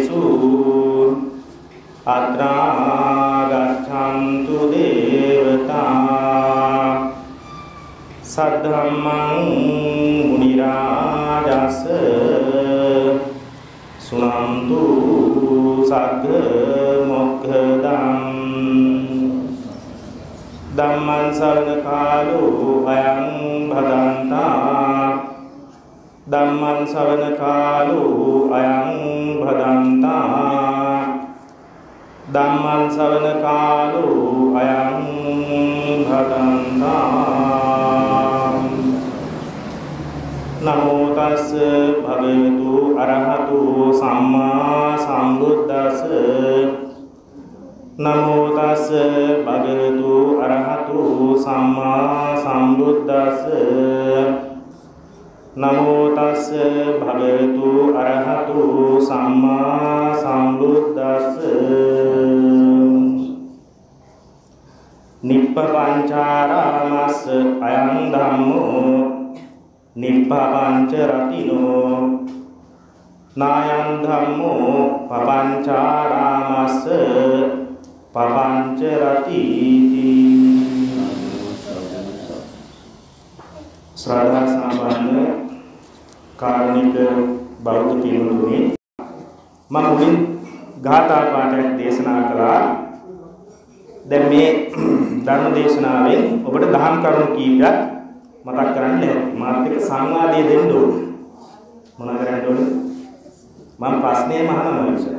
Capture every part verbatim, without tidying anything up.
සත්තේසු අත්‍රා ගච්ඡන්තු දේවතා සද්ධම්මං මුනි රාජස් සුනන්තු සග්ග මොක්ඛදං ධම්මං සරණ කාලෝ අයං භදන්තා ධම්මං සරණ කාලෝ අයං භදන්තා ධම්මං සරණ කාලෝ අයං භදන්තා නමෝ තස් භගවතු අරහතු සම්මා සම්බුද්දස්ස නමෝ තස් භගවතු අරහතු සම්මා සම්බුද්දස්ස නමෝ තස් භගවතු අරහතු සම්මා සම්බුද්දස්ස නිප්පංචාරාමස්ස අයං ධම්මෝ නිප්පංච රතිනෝ නායං ධම්මෝ පපංචාරාමස්ස පපංච රතිති ශ්‍රද්ධා සම්පන්න කාරුණික බෞද්ධ පින්වතුනි මම මුලින් ගාථා පාඨයක් දේශනා කළා. දැන් මේ ධර්ම දේශනාවෙන් ඔබට දහම් කරුණු කීපයක් මතක් කරන්න ලැබෙයි. මාත් එක්ක සංවාදය දෙන්න ඕනේ. මොනවා කරන්න ඕනේ? මම ප්‍රශ්නේ අහනවා ඉතින්.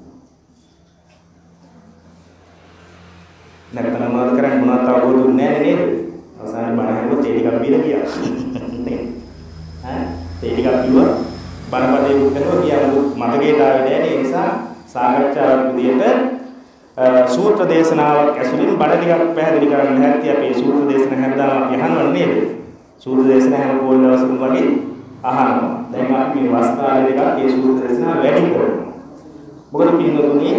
නැත්නම් මොනවද කරන්නේ? මොනවද අවබෝධුනේ නැහැ නේද? අවසානයේ බණ අහුවොත් ඒ ටිකක් බීලා ගියා. ඈ ඒ ටිකක් කිව්වා බණපදේ උත්තරව කියනවා මතකයට ආවේ නැහැ. ඒ නිසා සාකච්ඡාවක් විදියට සූත්‍ර දේශනාවක් ඇසුරින් බණ ටිකක් පැහැදිලි කරන්න හැටි අපේ සූත්‍ර දේශන හැමදාම අපි අහනවා නේද? සූත්‍ර දේශන හැම පොල් දවසකම වගේ අහනවා. දැන් අපි මේ වස් කාලේ දෙකක් මේ සූත්‍ර දේශනා වැඩි කරනවා. මොකද පින්වතුනි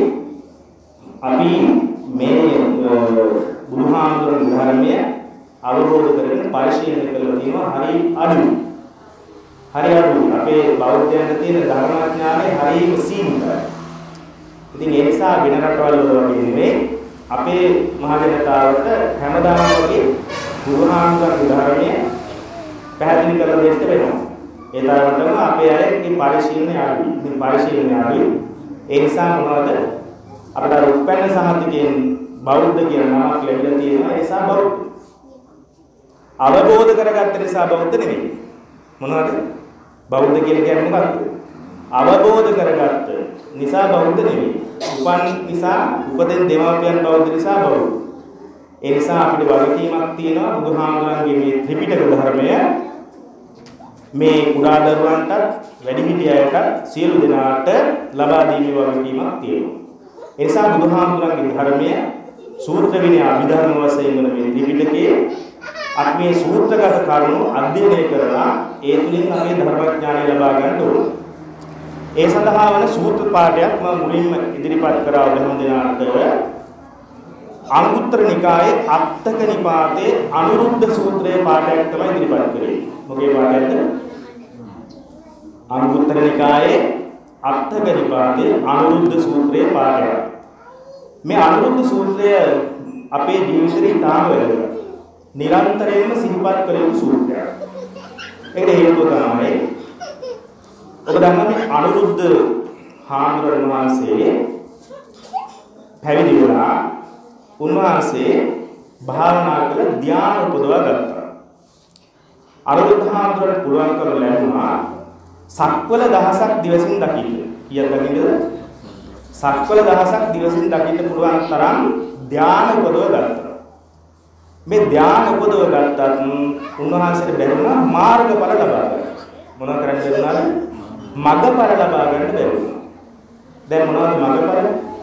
අපි මේ බුදුහාමුදුරන් ධර්මය අවබෝධ කරගෙන පරිශීලනය කරලා තියෙනවා හරි අඩුයි. හරි අඩුයි. අපේ බෞද්ධයන්ට තියෙන ධර්මඥානය හරිම සීමිතයි. ඉතින් ඒ නිසා වෙන රටවල් වල වගේ නෙමෙයි අපේ මහ ජනතාවට හැමදාම වගේ බුදුහාමුදුරන් ධර්මය පැහැදිලි කරලා දෙන්න වෙනවා. ඒ තරමටම අපේ අයගේ පරිශීලනය අඩුයි. ඉතින් පරිශීලනය අඩුයි. ඒ නිසා මොනවද අපිට උපැන්න සහතිකයෙන් බෞද්ධ කියන නමක් ලැබිලා තියෙනවා. ඒ නිසා බෞද්ධ. අවබෝධ කරගත්ත නිසා බෞද්ධ නෙමෙයි. මොනවද? බෞද්ධ කියලා කියන්නේ මොකක්ද? අවබෝධ කරගත්ත නිසා බෞද්ධ නෙමෙයි. උපන් නිසා උපදෙන් දෙමාපියන් බෞද්ධ නිසා බෞද්ධ. ඒ නිසා අපිට වගකීමක් තියෙනවා බුදුහාමුදුරන්ගේ මේ ත්‍රිපිටක ධර්මය මේ කුඩා දරුවන්ටත් වැඩිහිටියන්ට සියලු දෙනාට ලබා දීමේ වගකීමක් තියෙනවා. ඒ නිසා බුදුහාමුදුරන්ගේ ධර්මය සූත්‍ර විනය අභිධර්ම වශයෙන් වන මේ ත්‍රිපිටකයේ අපි මේ සූත්‍රගත කරුණු අධ්‍යයනය කරලා ඒ තුලින් අපේ ධර්මඥානය ලබා ගන්න ඕනේ. ඒ සඳහා වන සූත්‍ර පාඨයක් මම මුලින්ම ඉදිරිපත් කරා බොහොම දෙනාට අංගුත්තර නිකායේ අත්තක නිපාතේ අනුරුද්ධ සූත්‍රයේ පාඨයක් තමයි ඉදිරිපත් කරේ. මොකේ පාඨයක්ද? අංගුත්තර නිකායේ අත්තක නිපාතේ අනුරුද්ධ සූත්‍රයේ පාඨයක්. මේ අනුරුද්ධ සූත්‍රය අපේ ජීවිතේ තාම වැදගත්. නිරන්තරයෙන්ම සිහිපත් කළ යුතු සූත්‍රයක්. ඒකට හේතුව තමයි ඔබ දන්නවනේ අනුරුද්ධ හාමුදුරන් වහන්සේ පැවිදි වුණා. උන්වහන්සේ භාවනා කළ ධ්‍යාන උපදවා ගත්තා. අනුරුද්ධ හාමුදුරන් පුළුවන් කර ලැබුණා සක්වල දහසක් දිවසින් දකින්න. කීයක් දකින්නද? සක්වල දහසක් දිවසින් දකින්න පුළුවන් තරම් ධ්‍යාන උපදව ගත්තා. මේ ධ්‍යාන උපදව ගත්තත් උන්වහන්සේට බැරිුණා මාර්ගඵල ලබා ගන්න. මොනවා කරන්න බැරිුණාද? මගඵල ලබා ගන්න බැරිුණා. දැන් මොනවද මගඵල?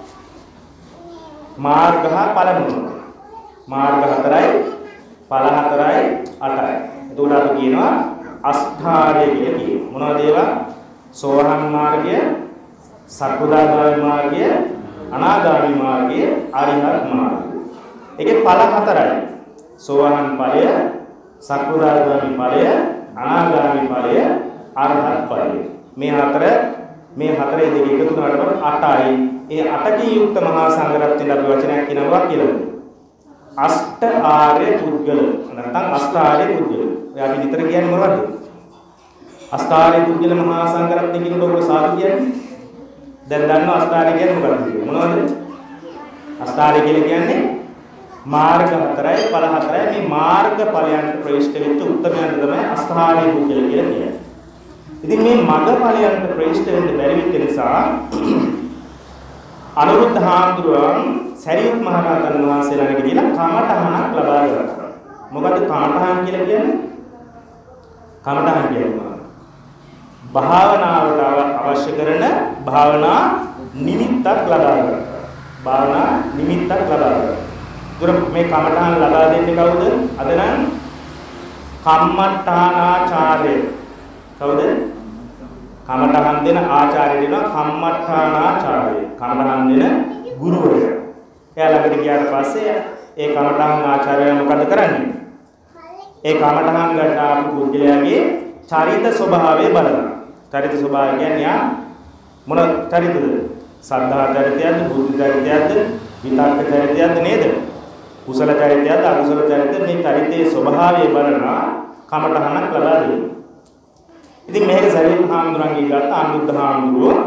මාර්ග හා ඵල මොනවද? මාර්ග හතරයි, ඵල හතරයි, අටයි. එතකොට අපි කියනවා අෂ්ඨාර්ය කියලා කියනවා. මොනවද ඒවා? සෝවාන් මාර්ගය, සකෘදාගාමී මාර්ගය, අනාගාමී මාර්ගය, අරිහත් මාර්ගය. ඒකේ ඵල හතරයි. සෝවාන් ඵලය, සකෘදාගාමී ඵලය, අනාගාමී ඵලය, අරහත් ඵලය. මේ හතර මේ හතරේ දෙක එකතු කරනකොට අටයි. ඒ අටකින් යුක්ත මහා සංඝරත්නයට අපි වචනයක් කියනවා කියලා. අෂ්ට ආර්ය පුද්ගල නැත්නම් අෂ්ටාර්ය පුද්ගල. ඔය අපි විතර කියන්නේ මොනවද? අෂ්ටාර්ය පුද්ගල මහා සංඝරත්නය කියනකොට ඔය සාදු කියන්නේ. දැන් දන්නවා අෂ්ටාර්ය කියන්නේ මොකක්ද කියලා. මොනවද? අෂ්ටාර්ය කියලා කියන්නේ මාර්ග හතරයි ඵල හතරයි. මේ මාර්ග ඵලයන්ට ප්‍රවිෂ්ඨ වෙච්ච උත්තරයන්ට තමයි අෂ්ටාර්ය පුද්ගල කියලා කියන්නේ. ඉතින් මේ මග ඵලයන්ට ප්‍රවිෂ්ඨ වෙන්න බැරි වෙච්ච නිසා අනුරුද්ධ හාමුදුරුවන් සරියුත් මහ රහතන් වහන්සේලාට කියලා කමඨහනක් ලබා ගත්තා. මොකද කමඨහන් කියලා කියන්නේ? කමඨහන් කියන්නේ භාවනාවට අවශ්‍ය කරන භාවනා නිමිත්තක් ලබා ගන්නවා. භාවනා නිමිත්තක් ලබා ගන්නවා. දුර මේ කමඨහන් ලබා දෙන්නේ කවුද? අද නම් කම්මඨානාචාර්ය. කවුද? කමඨහන් දෙන ආචාර්ය දෙනවා කම්මඨානාචාර්ය. කමඨහන් දෙන ගුරුවරයා. එයා ළඟට ගියාට පස්සේ ඒ කමඨහන් ආචාර්යයා මොකද කරන්නේ? ඒ කමඨහන් ගන්න ආපු පුද්ගලයාගේ චරිත ස්වභාවය බලනවා. චරිත ස්වභාවය කියන්නේ යා මොන චරිතද? සද්ධා චරිතයක්ද, බුද්ධ චරිතයක්ද, විතක්ක චරිතයක්ද නේද? කුසල චරිතයක්ද, අකුසල චරිතයක්ද? මේ චරිතයේ ස්වභාවය බලනවා කමඨහනක් ලබා දෙනවා. ඉතින් මේක සරියුත් හාමුදුරන්ගේ ගත්ත අනුරුද්ධ හාමුදුරුවෝ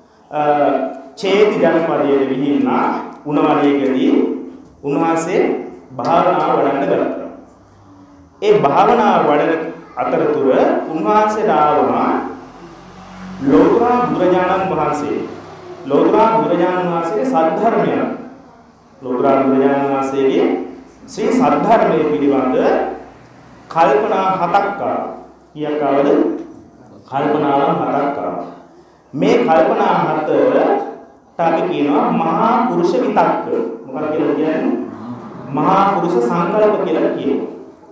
චේති ජනපදයේ විහිිනා උණවලයේදී උන්වහන්සේ භාවනාව වඩන්න ගත්තා. ඒ භාවනාව වඩන අතරතුර උන්වහන්සේට ආවම ලෝතුරා බුදුරජාණන් වහන්සේ ලෝතුරා බුදුරජාණන් වහන්සේගේ සද්ධර්මය ලෝතුරා බුදුරජාණන් වහන්සේගේ ශ්‍රී සද්ධර්මයේ පිළිබඳ කල්පනා හතක් ආවා. කීයක් ආවද? කල්පනාවන් හතක් ආවා. මේ කල්පනා හතට අපි කියනවා මහා පුරුෂ විතක්ක. මොකක්ද කියලා කියන්නේ? මහා පුරුෂ සංකල්ප කියලා කියනවා.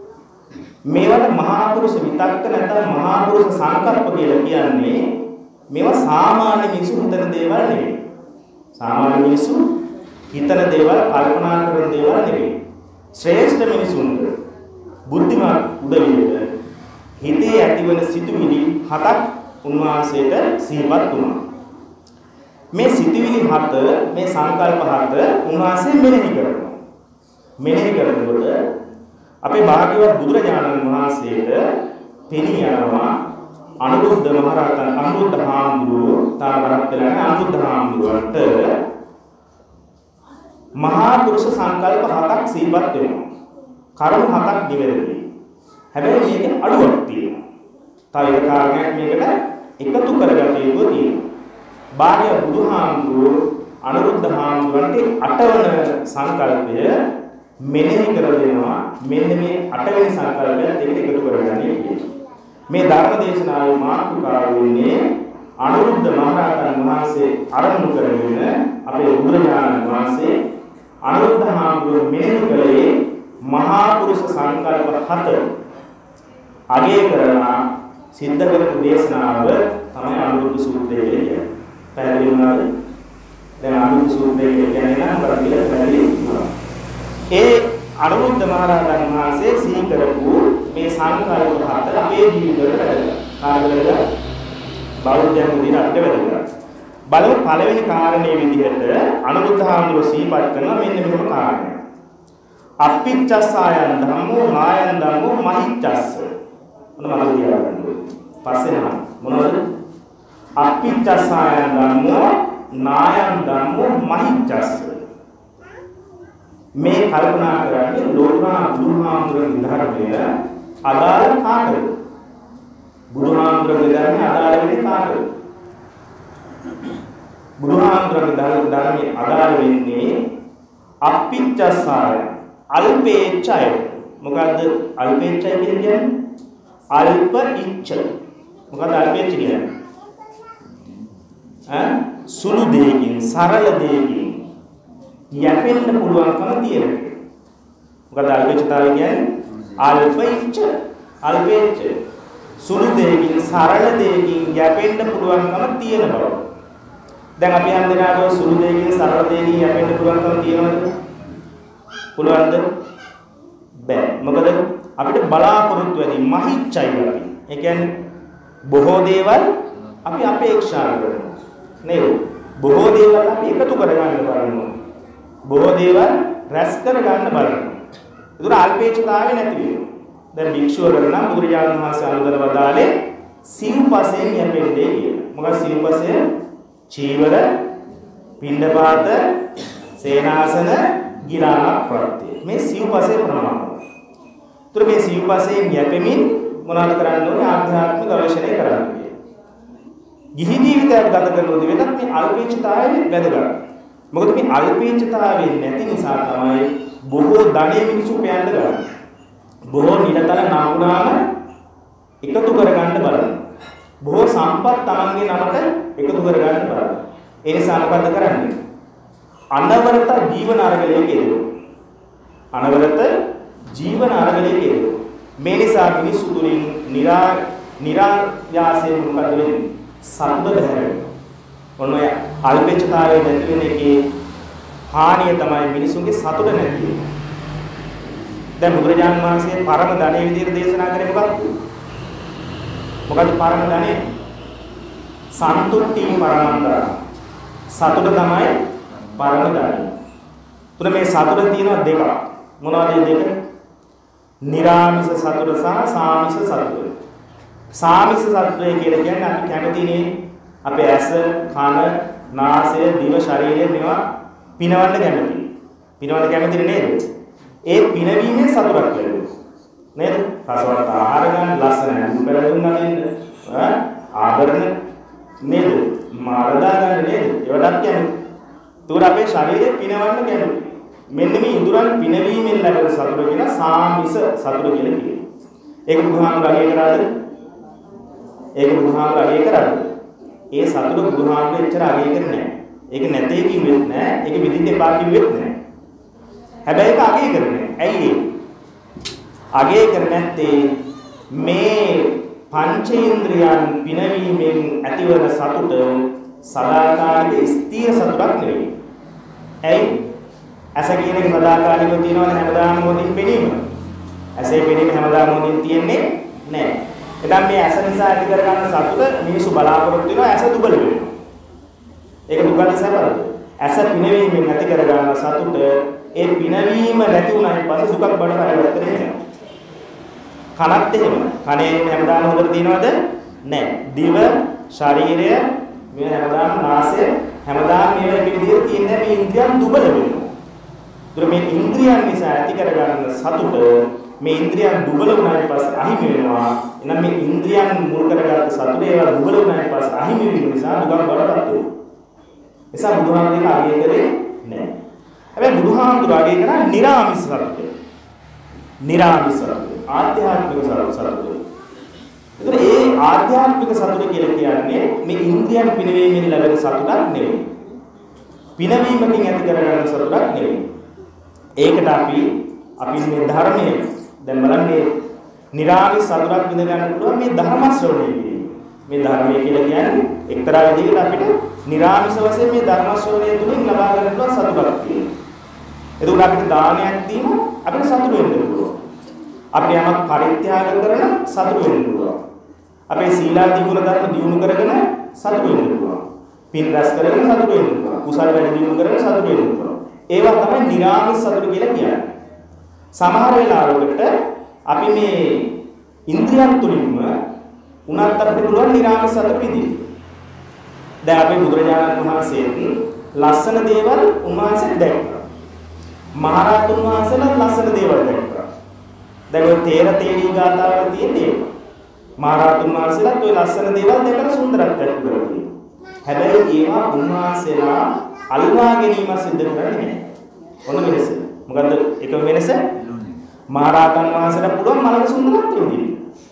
මේවට මහා පුරුෂ විතක්ක නැත්නම් මහා පුරුෂ සංකල්ප කියලා කියන්නේ මේවා සාමාන්‍ය මිනිසු හිතන දේවල් නෙවෙයි. සාමාන්‍ය මිනිසු හිතන දේවල් කල්පනා කරන දේවල් නෙවෙයි. ශ්‍රේෂ්ඨ මිනිසුන්ට බුද්ධිමත් උදවියට හිතේ ඇතිවන සිතුවිලි හතක් උන්වහන්සේට සිහිපත් වුණා. මේ සිතුවිලි හත මේ සංකල්ප හත උන්වහන්සේ මෙනෙහි කරනවා. මෙනෙහි කරනකොට අපේ භාග්‍යවත් බුදුරජාණන් වහන්සේට පෙනී යනවා අනුරුද්ධ මහ රහතන් අනුරුද්ධ හාමුදුරුවෝ තාවරත් වෙලා අනුරුද්ධ හාමුදුරුවන්ට මහා පුරුෂ සංකල්ප හතක් සිහිපත් වෙනවා. කරුණු හතක් නිවැරදි. හැබැයි මේකේ අඩුවක් තියෙනවා. තව එක කාරණයක් මේකට එකතු කරගන්න යුතු තියෙනවා. බාහිර බුදුහාමුදුරුවෝ අනුරුද්ධ හාමුදුරන්ට අටවන සංකල්පය මෙනෙහි කර දෙනවා. මෙන්න මේ අටවෙනි සංකල්පයත් එක්ක එකතු කරගන්න කියලා. මේ ධර්ම දේශනාවේ මාතෘකාව වෙන්නේ අනුරුද්ධ මහ රහතන් වහන්සේ ආරම්භ කරගෙන අපේ බුදුරජාණන් වහන්සේ අනුරුද්ධ හාමුදුරුවෝ මෙනෙහි කළේ මහා පුරුෂ සංකල්ප හත අගය කරලා සිද්ධ කරපු දේශනාව තමයි අනුරුද්ධ සූත්‍රය කියන්නේ. පැහැදිලි වුණාද? දැන් අනුරුද්ධ සූත්‍රය කියන්නේ නම් බලන්න පැහැදිලි වුණා. ඒ අනුරුද්ධ මහ රහතන් වහන්සේ සිහි කරපු මේ සංකල්ප හත අපේ ජීවිතවලට වැදගත්. කාර්යවලද බෞද්ධයන් විදිහට අපිට වැදගත්. බලමු පළවෙනි කාරණේ විදිහට අනුරුද්ධ හාමුදුරුවෝ සිහිපත් කරනවා මෙන්න මෙහෙම කාරණයක්. අප්පිච්චස්සායන් ධම්මෝ නායන් ධම්මෝ මහිච්චස්ස. මොන වගේ කියලාද? පස්සේ නම මොනවද? අප්පිච්චස්සායන් ධම්මෝ නායන් ධම්මෝ මහිච්චස්ස. මේ කල්පනා කරන්නේ ලෝකනා බුදුහාමුදුරන්ගේ ධර්මය අදාළ කාටද? බුදුහාමුදුරන්ගේ ධර්මය අදාළ වෙන්නේ කාටද? බුදුහාමුදුරන්ගේ ධර්මය අදාළ වෙන්නේ අප්පිච්චස්සායන් අල්පේච්ඡය. මොකද්ද අල්පේච්ඡය කියන්නේ? අල්ප ඉච්ඡ. මොකද්ද අල්පේච්ඡ කියන්නේ? ඈ සුළු දෙයකින් සරල දෙයකින් යැපෙන්න පුළුවන්කම තියෙන එක. මොකද අල්පේච්ඡතාවය කියන්නේ? අල්ප ඉච්ඡ. අල්පේච්ඡ සුළු දෙයකින් සරල දෙයකින් යැපෙන්න පුළුවන්කම තියෙන බව. දැන් අපි හැම දිනකම සුළු දෙයකින් සරල දෙයකින් යැපෙන්න පුළුවන්කම තියෙනවද? පුළුවන්ද? බෑ. මොකද අපිට බලාපොරොත්තු වෙන්නේ මහිච්චයි අපි. ඒ කියන්නේ බොහෝ දේවල් අපි අපේක්ෂා කරනවා. නේද? බොහෝ දේවල් අපි එකතු කරගන්න බලනවා. බොහෝ දේවල් රැස් කරගන්න බලනවා. ඒතර අල්පේච්ඡතාවය නැති වෙනවා. දැන් භික්ෂුවකට නම් බුදුරජාණන් වහන්සේ අනුදර වදාළේ සිව්පසයෙන් යැපෙන්නේ කියලා. මොකද සිව්පසය චීවර, පිණ්ඩපාත, සේනාසන, ගිරාණ ප්‍රත්‍ය. මේ සිව්පසය ප්‍රමාණවත්. ඒතර මේ සිව්පසයෙන් යැපෙමින් මොනවද කරන්න ඕනේ? ආධ්‍යාත්මික ගවේෂණය කරන්න ඕනේ. ගිහි ජීවිතයක් ගත කරනකොට වෙනත් මේ අල්පේච්ඡතාවය වැදගත්. මොකද මේ අල්පේච්ඡතාවය නැති නිසා තමයි බොහෝ ධනෙ මිනිසු පෑන්න ගන්නේ. බොහෝ නිරතල නාගුණාම එකතු කරගන්න බලන. බොහෝ සම්පත් තමන්ගේ නමට එකතු කරගන්න බලන. ඒ නිසා මොකද කරන්නේ? අනවරත ජීවන අරගලයේ කියනවා. අනවරත ජීවන අරගලයේ කියනවා. මේ නිසා මිනිසු තුලින් निरा निराයාසයෙන් මොකද වෙන්නේ? සතුට බහැරෙනවා. ඔන්න ඔය අල්පේච්ඡතාවයේ නැති වෙන එකේ හානිය තමයි මිනිසුන්ගේ සතුට නැති වෙන්නේ. දැන් බුදුරජාණන් වහන්සේ පරම ධනෙ විදිහට දේශනා කරේ මොකක්ද? මොකද පරම ධනෙ? සන්තුට්ටි පරමන්දර. සතුට තමයි පරම ධනෙ. තුන මේ සතුට තියෙනවා දෙකක්. මොනවද මේ දෙක? නිරාමිස සතුට සහ සාමිස සතුට. සාමිස සතුටය කියලා කියන්නේ අපි කැමතිනේ අපේ ඇස, කන, නාසය, දිව, ශරීරය මේවා පිනවන්න කැමති. පිනවන්න කැමති නේද? ඒ පිනවීමෙන් සතුටක් ලැබෙනවා. නේද? රසවත් ආහාර ගන්න, ලස්සන ඇඳුම් පැළඳුම් අඳින්න, ඈ ආභරණ නේද? මාළදා ගන්න නේද? ඒවටත් කැමති. ඒතකොට අපේ ශරීරය පිනවන්න කැමති. මෙන්න මේ ඉඳුරන් පිනවීමෙන් ලැබෙන සතුට කියන සාමිස සතුට කියලා කියනවා. ඒක බුදුහාමුදුරුවෝ අගය කරාද? ඒක බුදුහාමුදුරුවෝ අගය කරාද? ඒ සතුට බුදුහාමුදුරුවෝ එච්චර අගය කරන්නේ නැහැ. ඒක නැtei කිව්වෙත් නැහැ. ඒක විඳින්න එපා කිව්වෙත් නැහැ. හැබැයි ඒක අගය කරන්නේ. ඇයි ඒ? අගය කරන්නේ නැත්තේ මේ පංචේන්ද්‍රයන් පිනවීමෙන් ඇතිවන සතුට සදාකාලික ස්ථිර සතුටක් නෙවෙයි. ඇයි? ඇස කියන එක සදාකාලිකව තියෙනවනේ හැමදාම මොදින් පෙනීම. ඇසේ පෙනීම හැමදාම මොදින් තියෙන්නේ නැහැ. එතන මේ ඇස නිසා ඇති කරගන්න සතුට මිනිසු බලාපොරොත්තු වෙනවා ඇස දුබල වෙනවා. ඒක දුක නිසා බලන්න. ඇස පිනවීමෙන් ඇති කරගන්න සතුට ඒ පිනවීම නැති වුණාට පස්සේ දුකක් බඩ පරිවර්තනය වෙනවා. කනත් එහෙම. කනේ හැමදාම හොඳට තියෙනවද? නැහැ. දිව, ශරීරය, මේ හැමදාම නාසය හැමදාම මේ වගේ විදිහට තියෙන මේ ඉන්ද්‍රියන් දුබල වෙනවා. ඒතර මේ ඉන්ද්‍රියන් නිසා ඇති කරගන්න සතුට මේ ඉන්ද්‍රියන් දුබල වුණාට පස්සේ අහිමි වෙනවා. එහෙනම් මේ ඉන්ද්‍රියන් මුල් කරගත්ත සතුට ඒවා දුබල වුණාට පස්සේ අහිමි වීම නිසා දුකක් බඩට වෙනවා. එසා බුදුහාමුදුරුවෝ අගය කරේ නැහැ. හැබැයි බුදුහාමුදුරුවෝ අගය කරා නිරාමිස සත්‍ය. නිරාමිස සත්‍ය. ආධ්‍යාත්මික සත්‍ය. ඒතර ඒ ආධ්‍යාත්මික සතුට කියලා කියන්නේ මේ ඉන්ද්‍රියන් පිනවීමෙන් ලැබෙන සතුටක් නෙවෙයි. පිනවීමකින් ඇති කරගන්න සතුටක් නෙවෙයි. ඒකට අපි අපි මේ ධර්මයේ දැන් බලන්නේ නිරාමිස සතුටක් විඳ ගන්න පුළුවන් මේ ධර්ම ශ්‍රවණයේදී. මේ ධර්මයේ කියලා කියන්නේ එක්තරා විදිහකට අපිට නිරාමිස වශයෙන් මේ ධර්ම ශ්‍රවණය තුළින් ලබා ගන්න පුළුවන් සතුටක් තියෙනවා. එතකොට අපිට දානයක් දීම අපිට සතුට වෙන්න පුළුවන්. අපි යමක් පරිත්‍යාග කරන සතුට වෙන්න පුළුවන්. අපේ සීලාදී ගුණ ධර්ම දියුණු කරගෙන සතුට වෙන්න පුළුවන්. පින් රැස් කරගෙන සතුට වෙන්න පුළුවන්. කුසල වැඩි දියුණු කරගෙන සතුට වෙන්න පුළුවන්. ඒවා තමයි නිරාමිස සතුට කියලා කියන්නේ. සමහර වෙලාවකට අපි මේ ඉන්ද්‍රියන් තුලින්ම උනත් අපිට පුළුවන් නිරාමිස සතුට විඳින්න. දැන් අපේ බුදුරජාණන් වහන්සේත් ලස්සන දේවල් උන්වහන්සේ දැක්කා. මහරහතුන් වහන්සේලා ලස්සන දේවල් දැක්කා. දැන් ඔය තේර තේරී ගාථාවල තියෙන්නේ මහරහතුන් වහන්සේලාත් ඔය ලස්සන දේවල් දැකලා සුන්දරත්වයක් කරගන්නවා. හැබැයි ඒවා උන්වහන්සේලා අල්වා ගැනීම සිද්ධ කරන්නේ නැහැ. ඔන්න වෙනස. මොකද්ද එක වෙනස? මහරහතන් වහන්සේලා පුළුවන් මලක සුන්දරත්වය විඳින්න.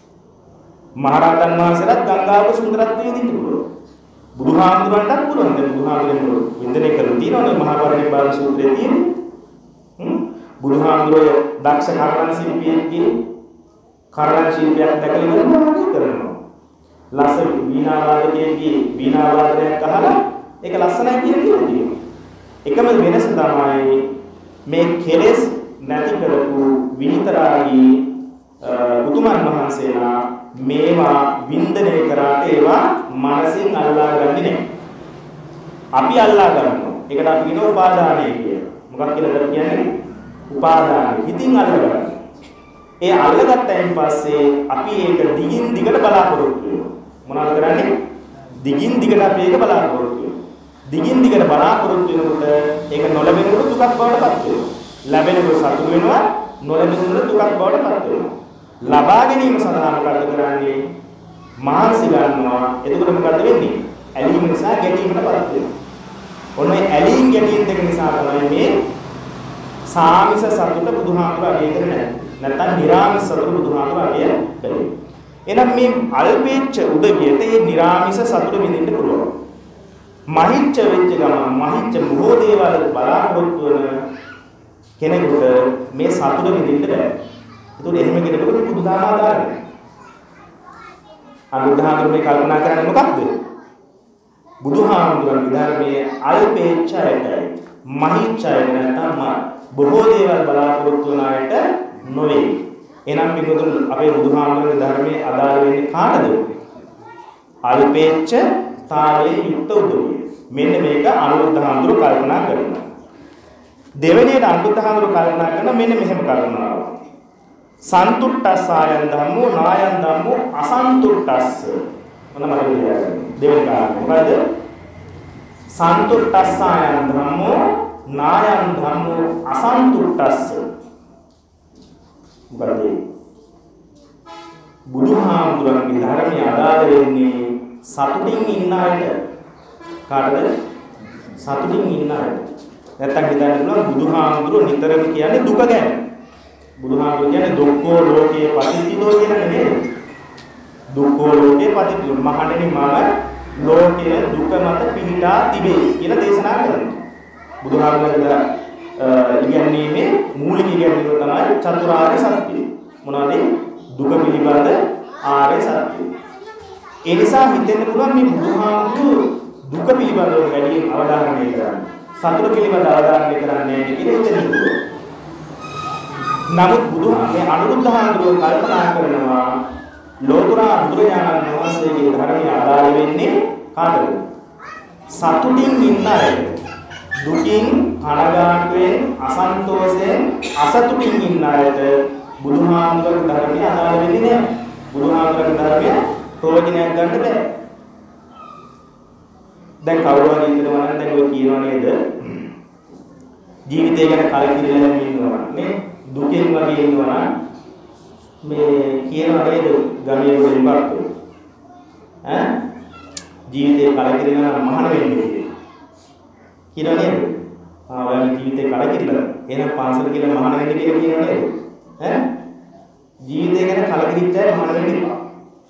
මහරහතන් වහන්සේලාත් ගංගාවක සුන්දරත්වය විඳින්න පුළුවන්. බුදුහාමුදුරන්ටත් පුළුවන්. දැන් බුදුහාමුදුරන් වින්දනය කරලා තියෙනවනේ මහා පරිනිබ්බාන සූත්‍රයේ තියෙන්නේ. හ්ම් බුදුහාමුදුරෝ දක්ෂ කර්ණ ශිල්පියෙක්ගේ කර්ණ ශිල්පයක් දැකලා ඉවරනවා කරනවා. ලස්සන වීණා වාදකයෙක්ගේ වීණා වාදනයක් අහලා ඒක ලස්සනයි කියලා කියනවා. එකම වෙනස තමයි මේ කෙලෙස් නැති කරපු විතරාගී උතුමන් වහන්සේලා මේවා වින්දනය කරාට ඒවා මනසින් අල්ලාගන්නේ නැහැ. අපි අල්ලා ගන්නවා. ඒකට අපි කියන උපාදානය කියලා. මොකක් කියලාද කියන්නේ? උපාදානය. හිතින් අල්ලගන්න. ඒ අල්ලගත්තයින් පස්සේ අපි ඒක දිගින් දිගට බලාපොරොත්තු වෙනවා. මොනවද කරන්නේ? දිගින් දිගට අපි ඒක බලාපොරොත්තු වෙනවා. දිගින් දිගට බලාපොරොත්තු වෙනකොට ඒක නොලැබෙනකොට දුකක් බවට පත් වෙනවා. ලැබෙනකොට සතුට වෙනවා, නොලැබෙනකොට දුකක් බවට පත් වෙනවා. ලබා ගැනීම සඳහා මොකද කරන්නේ? මහන්සි ගන්නවා. එතකොට මොකද වෙන්නේ? ඇලීම නිසා ගැටීමකට පත් වෙනවා. ඔන්න ඒ ඇලීම් ගැටීම් දෙක නිසා තමයි මේ සාමිස සතුට බුදුහාමුදුරුවෝ අගය කරන්නේ. නැත්නම් නිරාමිස සතුට බුදුහාමුදුරුවෝ අගය කළේ. එහෙනම් මේ අල්පේච්ඡ උදවියට මේ නිරාමිස සතුට විඳින්න පුළුවන්. මහිච්ඡ වෙච්ච ගමන් මහිච්ඡ බොහෝ දේවල් බලාපොරොත්තු වෙන කෙනෙකුට මේ සතුට විඳින්න බෑ. ඒතකොට එහෙම කෙනෙකුට බුදුදහම ආදාරයි. අනුදාහරණේ කල්පනා කරන්නේ මොකක්ද? බුදුහාමුදුරන්ගේ ධර්මයේ අල්පේච්ඡයටයි මහිච්ඡයට නැත්නම් බොහෝ දේවල් බලාපොරොත්තු වන අයට නොවේ. එහෙනම් පිටුතුන් අපේ බුදුහාමුදුරන්ගේ ධර්මයේ අදාළ වෙන්නේ කාටද? අල්පේච්ඡ තාවේ යුක්ත උදවිය. මෙන්න මේක අනුරුද්ධහාමුදුර කල්පනා කරනවා. දෙවෙනියට අනුරුද්ධහාමුදුර කල්පනා කරන මෙන්න මෙහෙම කල්පනාවක්. සන්තුට්ඨස්සායන් ධම්මෝ නායන් ධම්මෝ අසන්තුට්ඨස්ස. මොන මතකද? දෙවෙනි කාරණය මොකද? සන්තුට්ඨස්සායන් ධම්මෝ නායන් ධම්මෝ අසන්තුට්ඨස්ස. මොකද? බුදුහාමුදුරන්ගේ ධර්මයේ අදාළ වෙන්නේ සතුටින් ඉන්න අයට. කාටද? සතුටින් ඉන්න අයට. නැත්තම් හිතන්න පුළුවන් බුදුහාමුදුරුවෝ නිතරම කියන්නේ දුක ගැන. බුදුහාමුදුරුවෝ කියන්නේ දුක්ඛෝ ලෝකේ පටිච්චිතෝ කියන නෙමෙයි. දුක්ඛෝ ලෝකේ පටිච්චිතෝ මහණෙනි මම ලෝකයේ දුක මත පිහිටා තිබේ කියලා දේශනා කරනවා. බුදුහාමුදුරුවෝ කියන්නේ මේ මූලික ඉගැන්වීම තමයි චතුරාර්ය සත්‍යය. මොනවද? දුක පිළිබඳ ආර්ය සත්‍යය. ඒ නිසා හිතෙන්න පුළුවන් මේ බුදුහාමුදුරුවෝ දුක පිළිබඳව වැඩි අවධානය කරන්නේ. සතුට පිළිබඳව අවධානය කරන්නේ නැහැ කියලා හිතෙන්න පුළුවන්. නමුත් බුදුහාමේ අනුරුද්ධහාමුදුරුවෝ කල්පනා කරනවා ලෝතුරා බුදුරජාණන් වහන්සේගේ ධර්මයේ අදාළ වෙන්නේ කාටද? සතුටින් ඉන්න අය. දුකින්, කනගාටුවෙන්, අසන්තෝෂයෙන්, අසතුටින් ඉන්න අයට බුදුහාමුදුරුවෝ ධර්මයේ අදාළ වෙන්නේ නැහැ. බුදුහාමුදුරුවෝ ධර්මයේ ප්‍රයෝජනයක් ගන්න බෑ. දැන් කවුරු හරි හිතනවා නම් දැන් ඔය කියනවා නේද? ජීවිතය ගැන කලකිරීලා ඉන්නවා නේ? දුකෙන් වගේ ඉන්නවා නම් මේ කියනවා නේද? ගමේ වෙලිපත් ඈ ජීවිතේ කලකිරීලා නම් මහාන වෙන්නේ කියනවා නේද? ආ ඔයාගේ ජීවිතේ කලකිරීලා එහෙනම් පාසල කියලා මහාන වෙන්න කියලා කියනවා නේද? ඈ ජීවිතය ගැන කලකිරිච්ච අය මහාන වෙන්න එපා.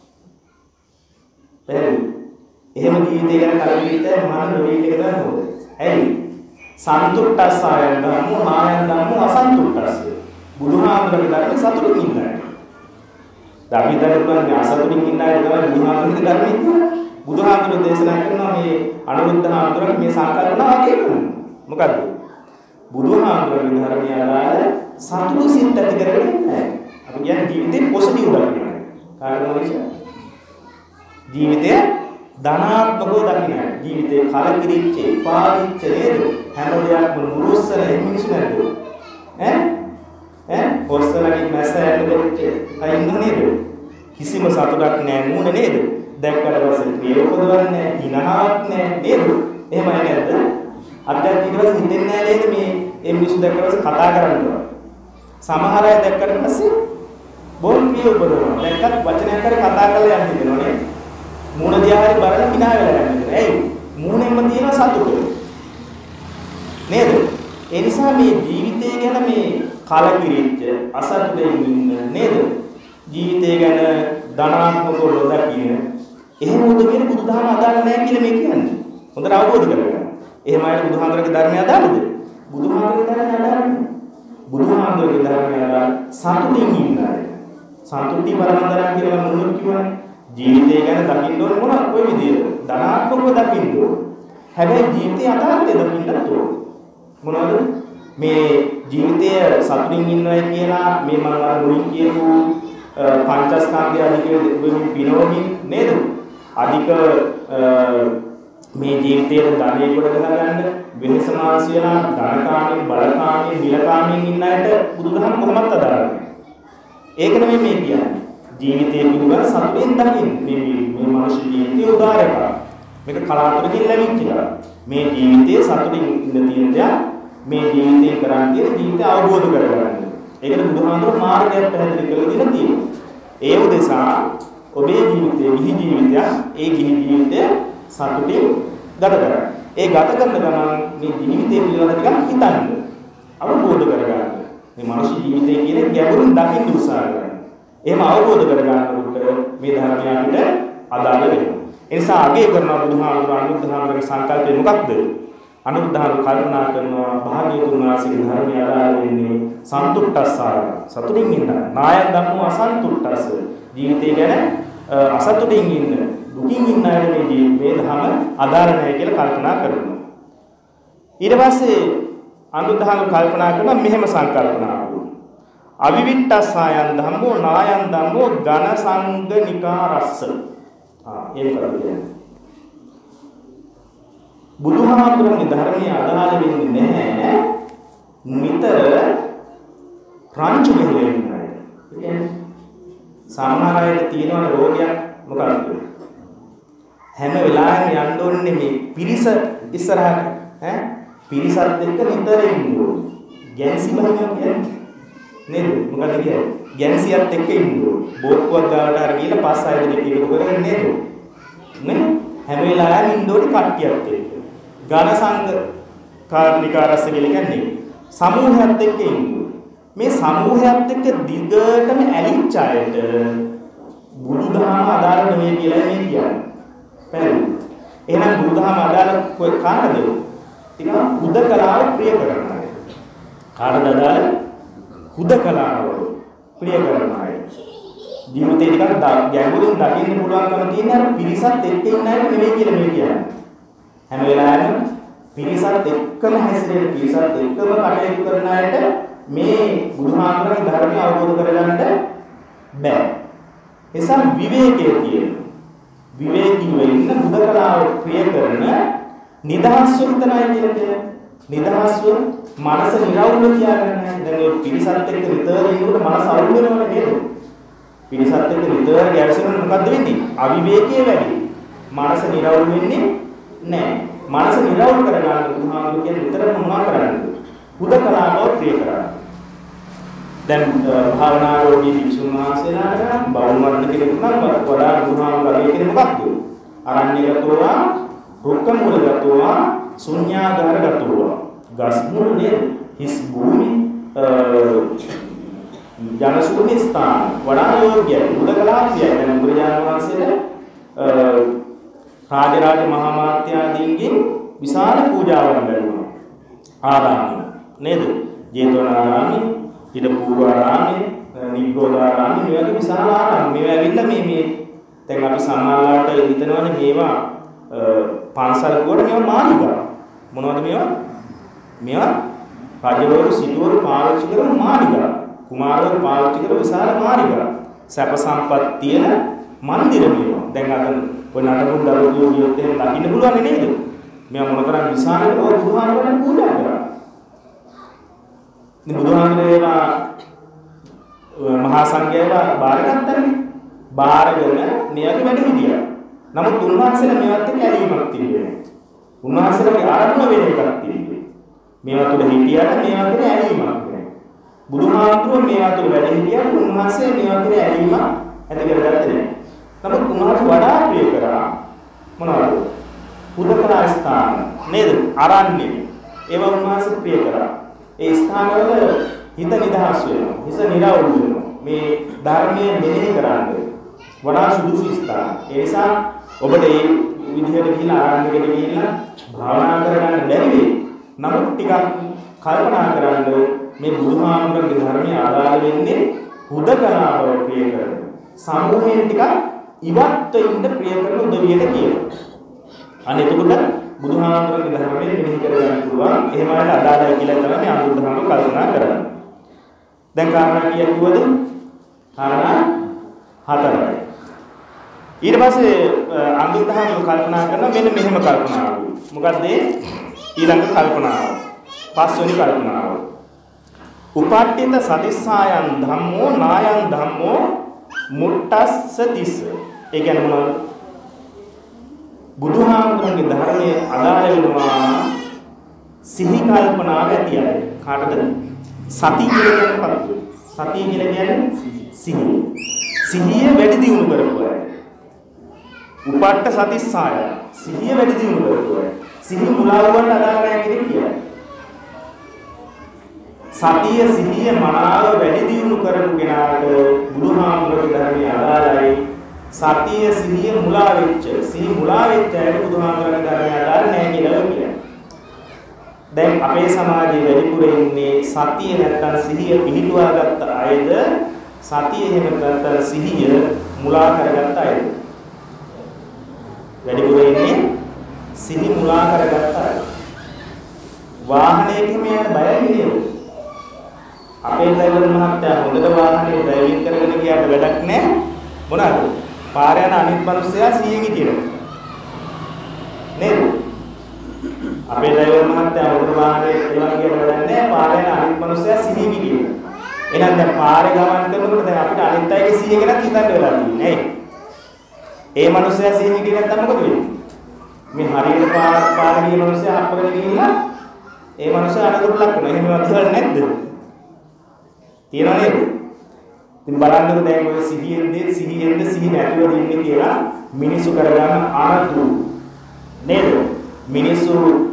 එහෙනම් එහෙම ජීවිතය ගැන කලකිරිච්ච අය මහාන වෙන්න එක තමයි හොඳ. ඇයි? සන්තුට්ඨස්සායන් ධම්මෝ නායන් ධම්මෝ අසන්තුට්ඨස්ස. බුදුහාමුදුරගේ ධර්මයේ සතුටින් ඉන්නයි. අපි දරුවන් අසතුටින් ඉන්න අය තමයි බුදුහාමුදුරගේ ධර්මයේ. බුදුහාමුදුර දේශනා කරනවා මේ අනුරුද්ධහාමුදුරගේ මේ සංකල්පනාව කියනවා. මොකද්ද? බුදුහාමුදුරගේ ධර්මයේ අදාළ සතුටු සිත් ඇති කරගෙන ඉන්නේ. අපි කියන්නේ ජීවිතේ පොසිටිව් දකින්න. කාරණාව ජීවිතය ධනාත්මකව දකින්න. ජීවිතේ කලකිරිච්ච, පාවිච්ච නේද? හැම දෙයක්ම මුරුස්සන මිනිස්සු නේද? ඈ ඈ හොස්සලකින් මැස්ස ඇතුලෙච්ච කයින් නේද? කිසිම සතුටක් නැහැ මූණ නේද? දැක්කට පස්සේ ප්‍රිය උපදවන්නේ නැහැ, හිනහාවක් නැහැ නේද? එහෙමයි නේද? අත්‍යත් ඊට පස්සේ හිතෙන්නේ නැහැ නේද මේ මේ මිනිස්සු දැක්කට පස්සේ කතා කරන්නේ. සමහර අය දැක්කට පස්සේ බොන් ප්‍රිය උපදවනවා. දැක්කත් වචනයක් හරි කතා කරලා යන්න දෙනවා නේද? මූණ දිහා හරි බලලා හිනා වෙලා යන්නේ. ඇයි? මූණෙන්ම තියෙන සතුට. නේද? ඒ නිසා මේ ජීවිතය ගැන මේ කලකිරිච්ච අසතුටින් ඉන්න නේද? ජීවිතය ගැන ධනාත්මකව නොදකින එහෙම උදවියට බුදුදහම අදාළ නැහැ කියලා මේ කියන්නේ. හොඳට අවබෝධ කරගන්න. එහෙම අයට බුදුහාමුදුරගේ ධර්මය අදාළද? බුදුහාමුදුරගේ ධර්මය අදාළ නැහැ. බුදුහාමුදුරගේ ධර්මය අදාළ සතුටින් ඉන්න අය. සතුටි පරමන්දරන් කියලා මොනවද කියවනේ? ජීවිතය ගැන දකින්න ඕනේ මොනවා කොයි විදියට? ධනාත්මකව දකින්න ඕනේ. හැබැයි ජීවිතය අතාරින්න දකින්නත් ඕනේ. මොනවද? මේ ජීවිතය සතුටින් ඉන්නවයි කියලා මේ මම අර මුලින් කියපු පංචස්කන්ධය අධික වෙමින් පිනවමින් නේද? අධික මේ ජීවිතයේ ධනෙ කොට ගන්න වෙනස මාංශ වෙලා ධනකාමී බලකාමී නිලකාමී ඉන්න අයට බුදුදහම කොහොමද අදාළන්නේ? ඒක නෙමෙයි මේ කියන්නේ. ජීවිතයේ පිළිබඳ සතුටින් දකින්න. මේ මේ මනුෂ්‍ය ජීවිතය උදාරයක්. මේක කලාතුරකින් ලැබිච්ච එකක්. මේ ජීවිතයේ සතුටින් ඉන්න තියෙන දේ මේ ජීවිතේ කරන්නේ ජීවිතය අවබෝධ කරගන්න. ඒකට බුදුහාමුදුරුවෝ මාර්ගයක් පැහැදිලි කරලා දෙලා තියෙනවා. ඒ උදෙසා ඔබේ ජීවිතයේ ගිහි ජීවිතය ඒ ගිහි ජීවිතය සතුටින් ගත කරගන්න. ඒ ගත කරන ගමන් මේ ජීවිතේ පිළිබඳව ටිකක් හිතන්න. අවබෝධ කරගන්න. මේ මානව ජීවිතය කියන්නේ ගැඹුරින් දකින්න උත්සාහ කරන්න. එහෙම අවබෝධ කරගන්නකොට මේ ධර්මය අපිට අදාළ වෙනවා. ඒ නිසා අගය කරන බුදුහාමුදුරුවෝ අනුබුද්ධහාමුදුරුවෝගේ සංකල්පය මොකක්ද? අනුබුද්ධහාමුදුරුවෝ කල්පනා කරනවා භාග්‍යවතුන් වහන්සේගේ ධර්මය අදාළ වෙන්නේ සන්තුට්ඨස්සාර. සතුටින් ඉන්න. නායක ධම්මෝ අසන්තුට්ඨස්ස. ජීවිතය ගැන අසතුටින් ඉන්න. දුකින් ඉන්න අය මේ මේ ධර්ම අදාළ නැහැ කියලා කල්පනා කරනවා. ඊට පස්සේ අනුබුද්ධහාමුදුරුවෝ කල්පනා කරනවා මෙහෙම සංකල්පනාවක්. අවිවිට්ඨස්සායන් ධම්මෝ නායන් ධම්මෝ ඝන සංගනිකාරස්ස. ආ ඒක කරන්නේ. බුදුහාමුදුරන්ගේ ධර්මයේ අදාළ වෙන්නේ නැහැ. නිතර රාජ්‍ය මෙහෙයන්නේ. ඒ කියන්නේ සමහර අයට තියෙන රෝගයක් මොකක්ද? හැම වෙලාවෙම යන්න ඕනේ මේ පිරිස ඉස්සරහට. ඈ පිරිසත් එක්ක නිතර ඉන්න ඕනේ. ගැන්සි බහිනවා කියන්නේ නේද? මොකද කියන්නේ? ගැන්සියත් එක්ක ඉන්න ඕනේ. බෝක්කුවක් ගාවට හරි ගිහලා පස් ආයෙ දෙක එකතු කරගෙන නේද? නේ? හැම වෙලාවෙම ඉන්න ඕනේ කට්ටියත් එක්ක. ඝන සංඝ කාර්නිකාරස්ස කියලා කියන්නේ සමූහයත් එක්ක ඉන්න. මේ සමූහයත් එක්ක දිගටම ඇලිච්ච අයට බුදුදහම අදාළ නෙවෙයි කියලා මේ කියන්නේ. පැහැදිලි. එහෙනම් බුදුදහම අදාළ කොයි කාටද? ටික හුදකලාව ප්‍රිය කරන අය. කාටද අදාළ? හුදකලාව ප්‍රිය කරන අය. ජීවිතේ ටිකක් ගැඹුරින් දකින්න පුළුවන්කම තියෙන අර පිරිසත් එක්ක ඉන්න අය නෙවෙයි කියලා මේ කියන්නේ. හැම වෙලාවෙම පිරිසත් එක්කම හැසිරෙන පිරිසත් එක්කම කටයුතු කරන අයට මේ බුදුහාමුදුරන්ගේ ධර්මය අවබෝධ කරගන්න බෑ. එසම් විවේකයේ තියෙන විවේකීව ඉන්න බුදකලාව ප්‍රිය කරන නිදහස් වුණතනයි කියන්නේ. නිදහස්ව මනස නිරවුල්ව තියාගන්න. දැන් මේ පිරිසත් එක්ක විතර ඉන්නකොට මනස අවුල් වෙනවනේ නේද? පිරිසත් එක්ක විතර ගැවසෙනොත් මොකද්ද වෙන්නේ? අවිවේකයේ වැඩි. මනස නිරවුල් වෙන්නේ නෑ. මනස නිරවුල් කරගන්න බුදුහාමුදුරුවෝ කියන්නේ විතරම මොනවා කරන්නද? හුදකලාව ප්‍රිය කරන්න. දැන් භාවනාවෝදී විසුණු වහන්සේලාට බවුන් වර්ණ කෙනෙකුට නම් වඩා බුදුහාමුදුරුවෝ කියන්නේ මොකක්ද? අරණ්‍යගතෝවා, රුක්ක මූලගතෝවා, ශුන්‍යාගාරගතෝවා. ගස් මුල් නේද? හිස් භූමි ජනසුනි ස්ථාන වඩා යෝග්‍යයි. හුදකලාපියයි. දැන් බුදුරජාණන් වහන්සේට රාජරාජ මහා මාත්‍යාදීන්ගෙන් විශාල පූජාවන් ලැබුණා. ආරාම නේද? ජේතවනාරාමේ, ඊටපූර්වාරාමේ, නිග්‍රෝධාරාමේ මේ වගේ විශාල ආරාම. මේවා ඇවිල්ලා මේ මේ දැන් අපි සම්මාලාට හිතනවානේ මේවා පන්සල් කොට මේවා මාළිගා. මොනවද මේවා? මේවා රජවරු සිටවරු පාවිච්චි කරන මාළිගා. කුමාරවරු පාවිච්චි කරන විශාල මාළිගා. සැප සම්පත් තියෙන මන්දිර මේවා. දැන් අද ඔය නටබුන් දරුවෝ කියොත් එහෙම දකින්න පුළුවන් නේද? මේවා මොනතරම් විශාලද? ඔය බුදුහාමුදුරන් පූජා කරා. ඉතින් බුදුහාමුදුරේවා මහා සංඝයාලා බාරගත්තනේ. බාරගෙන මෙයාගේ වැඩ හිටියා. නමුත් උන්වහන්සේලා මේවත් එක්ක ඇලීමක් තිබුණේ. උන්වහන්සේලාගේ ආරම්භ වෙන එකක් තිබුණේ. මේවා තුළ හිටියාට මේවා තුළ ඇලීමක් නැහැ. බුදුහාමුදුරුවෝ මේවා තුළ වැඩ හිටියාට උන්වහන්සේ මේවා තුළ ඇලීමක් ඇති කරගත්තේ නැහැ. නමුත් උන්වහන්සේ වඩා ප්‍රිය කරා මොනවද? හුදකලා ස්ථාන නේද? අරණ්‍ය. ඒවා උන්වහන්සේ ප්‍රිය කරා. ඒ ස්ථානවල හිත නිදහස් වෙනවා. හිත නිරවුල් වෙනවා. මේ ධර්මයේ මෙහෙය කරන්නේ වඩා සුදුසු ස්ථාන. ඒ නිසා ඔබට මේ විදිහට ගිහිලා ආරණ්‍යයකට ගිහිල්ලා භාවනා කරගන්න බැරි වෙයි. නමුත් ටිකක් කල්පනා කරන්න මේ බුදුහාමුදුරන්ගේ ධර්මයේ ආදාළ වෙන්නේ හුදකලාව ප්‍රිය කරන. සමූහයෙන් ටිකක් ඉවත්ව ඉන්න ප්‍රිය කරන උදවියට කියනවා. අන්න එතකොට බුදුහාමුදුරන්ගේ ධර්මයේ මෙහෙය කරගන්න පුළුවන්. එහෙම වල අදාළයි කියලා තමයි අනුබුද්ධහාමුදුරුවෝ කල්පනා කරන්නේ. දැන් කාරණා කීයක් කිව්වද? කාරණා හතරයි. ඊට පස්සේ අඳුරදහම කල්පනා කරනවා මෙන්න මෙහෙම කල්පනාව. මොකද්ද ඊළඟ කල්පනාව? පස්වෙනි කල්පනාව. උපට්ඨිත සතිස්සායන් ධම්මෝ නායන් ධම්මෝ මුට්ටස්ස තිස්ස. ඒ කියන්නේ මොනවද? බුදුහාමුදුරන්ගේ ධර්මයේ අදාළ වෙනවා සිහි කල්පනාව ඇති අය. කාටද? සති කියලා කියන්නේ සතිය කියලා කියන්නේ සිහිය. සිහිය වැඩි දියුණු කරපු අය. උපට්ඨ සතිස්සාය සිහිය වැඩි දියුණු කරපු අය. සිහිය මුලාවකට අදාළ නැහැ කියන කියන්නේ. සතිය සිහිය මනාව වැඩි දියුණු කරපු කෙනාට බුදුහාමුදුරගේ ධර්මයේ අදාළයි. සතිය සිහිය මුලා වෙච්ච සිහිය මුලා වෙච්ච අයට බුදුහාමුදුරගේ ධර්මයේ අදාළ නැහැ කියලා කියන්නේ. දැන් අපේ සමාජයේ වැඩිපුර ඉන්නේ සතිය නැත්තම් සිහිය පිහිටුවාගත්ත අයද සතිය එහෙම නැත්තම් සිහිය මුලා කරගත්ත අයද? වැඩිපුර ඉන්නේ සිහි මුලා කරගත්ත අය. වාහනයකින් යන්න බයයි නේද? අපේ ඩ්‍රයිවර් මහත්තයා හොඳට වාහනේ ඩ්‍රයිවිං කරගෙන ගියාට වැඩක් නැහැ. මොනවාද? පාර යන අනිත් මිනිස්සයා සිහියෙන් හිටියද? නේද? අපේ ඩ්‍රයිවර් මහත්තයා හොඳට වාහනේ එවන් ගියාට වැඩක් නැහැ. පාර යන අනිත් මිනිස්සයා සිහියෙන් හිටියද? එහෙනම් දැන් පාරේ ගමන් කරනකොට දැන් අපිට අනිත් අයගේ සිහිය ගැන හිතන්න වෙලා තියෙන්නේ නේ. ඒ මිනිස්සයා සිහියෙන් හිටියේ නැත්තම් මොකද වෙන්නේ? මේ හරියට පාර පාර ගිය මිනිස්සයා අපගෙන ගිහිල්ලා ඒ මිනිස්සයා අනතුරට ලක් වෙනවා. එහෙම වදිවල නැද්ද? තියනවා නේද? ඉතින් බලන්නකො දැන් ඔය සිහියෙන්ද සිහියෙන්ද සිහි නැතිව ඉන්නේ කියලා මිනිස්සු කරගන්න අනතුරු නේද? මිනිස්සු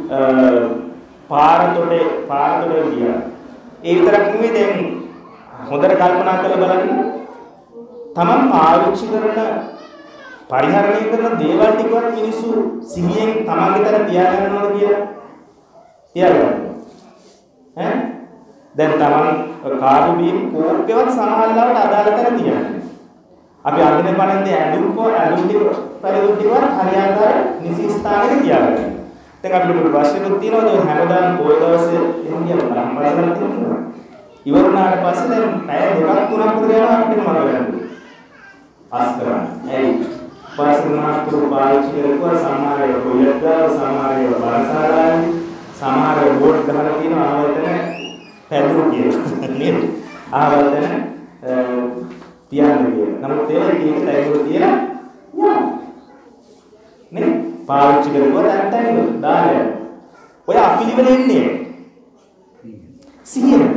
පාරතොටේ පාරතොටේ ගියා. ඒ විතරක් නෙවෙයි දැන් හොඳට කල්පනා කරලා බලන්න. තමන් පාවිච්චි කරන පරිහරණය කරන දේවල් ටිකවත් මිනිස්සු සිහියෙන් තමන්ගේ තර තියාගන්නවද කියලා තියාගන්න. ඈ දැන් තමන් කාර්ය බීම් කෝප්පේවත් සමහරවිට අදාළ තැන තියන්නේ. අපි අඳින පණෙන්ද ඇඳුම් කො ඇඳුම් ටික පරිදු ටිකවත් හරියට නිසි ස්ථානයක තියාගන්න. දැන් අපිට පොඩි ප්‍රශ්නයක් තියෙනවා හැමදාම පොය දවසේ එහෙම කියනවා මම තියෙනවා. ඉවරුණාට පස්සේ දැන් පැය දෙකක් තුනක් විතර යනවා අපිට මම ගන්න. පාස් කරන්න. ඇයි? පාස්කරනකොට පාවිච්චි කරලා සමහරව කොයද්දා සමහරව බාසාරායි සමහරව බෝඩ් ගහලා තියෙනවා ආවතන පැදුරු කියලා නේද? ආවතන තියන්නේ කියලා. නමුත් ඒක කීක තැගුරු තියලා යනවා. නේ? පාවිච්චි කරලා දැන් දාලා. ඔය අපිලිවෙල ඉන්නේ. සිහිය.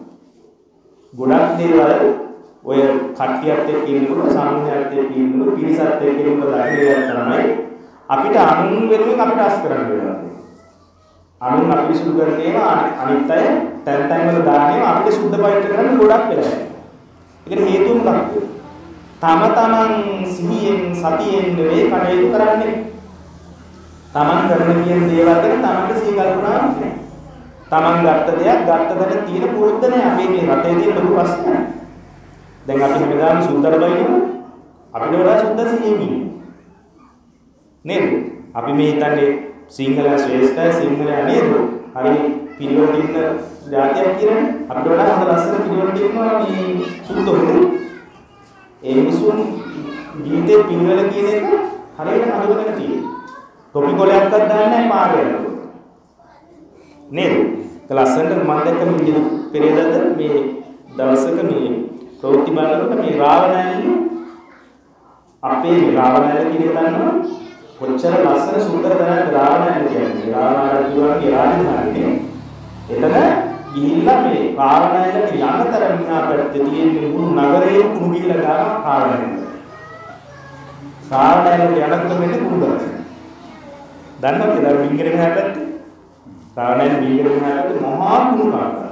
ගොඩක් දේවල් ඔය කට්ටියත් එක්ක ඉන්නකොට සාමාන්‍යයත් එක්ක ඉන්නකොට පිරිසත් එක්ක ඉන්නකොට දකින්න තමයි අපිට අනුන් වෙනුවෙන් අපිට අස් කරන්න වෙනවා. අනුන් අපිට සුදු කරගෙන අනිත් අය තැන් තැන් වල දාන්නේ අපිට සුද්ධ පවිත්‍ර කරන්න ගොඩක් වෙලා යනවා. ඒකට හේතුව මොකක්ද? තම තමන් සිහියෙන් සතියෙන් නෙවෙයි කටයුතු කරන්නේ. තමන් කරන කියන දේවල් ගැන තමන්ට සිහි කල්පනා නැහැ. තමන් ගත්ත දෙයක් ගත්ත දෙයක් තියෙන පුරුද්ද නැහැ. අපි මේ රටේ තියෙන ලොකු ප්‍රශ්නයක්. දැන් අපි හැමදාම සුන්දර බයිනවා අපිට වඩා සුන්දර සිහියෙන් ඉන්නේ නේද? අපි මේ හිතන්නේ සිංහල ශ්‍රේෂ්ඨයි සිංහලයා නේද? හරි පිළිවෙලට ඉන්න ජාතියක් කියන්නේ අපිට වඩා හොඳ ලස්සන පිළිවෙලට ඉන්නවා මේ සුද්ධෝනේ. ඒ මිනිසුන් ගීතේ පිළිවෙල කියන එක හරියට හඳුනගෙන තියෙනවා. ටොපි කොලයක්වත් දාන්නේ නැහැ පාරේ යනකොට නේද? ඒක ලස්සනට මම දැක්ක මේ පෙරේදද මේ දවසක මේ ප්‍රවෘත්ති බලනකොට මේ රාවණයන් අපේ රාවණයන් කියන දන්නවා කොච්චර ලස්සන සුන්දර තැනක් රාවණයන් කියන්නේ. රාවණ රජුගේ රාජධානියේ එතන ගිහිල්ලා මේ රාවණයන්ට යන්නතර මිනා පැත්තේ තියෙන මුළු නගරේ කුණු ගිහලා ගන්න කාරණා. රාවණයන්ට යනකොට මෙන්න කුණු කරන්නේ. දන්නවද ඒ විංගරේ හැපැත්තේ? රාවණයන් විංගරේ හැපැත්තේ මහා කුණු කාරණා.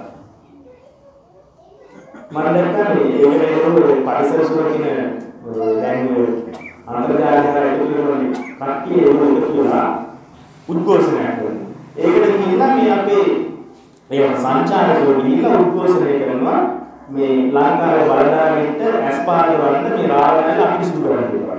මම දැක්කා මේ ඒකේ පරිසර සුරකින්න දැන් අන්තර්ජාලය කරලා කට්ටිය ඒක කියලා උද්ඝෝෂණයක් කරනවා. ඒකට කියනවා මේ අපේ මේ සංචාරකයෝ ගිහිල්ලා උද්ඝෝෂණය කරනවා මේ ලංකාවේ බලධාරීන්ට ඇස්පාර වන්න මේ රාවණයන් අපි සුදු කරන්න කියලා.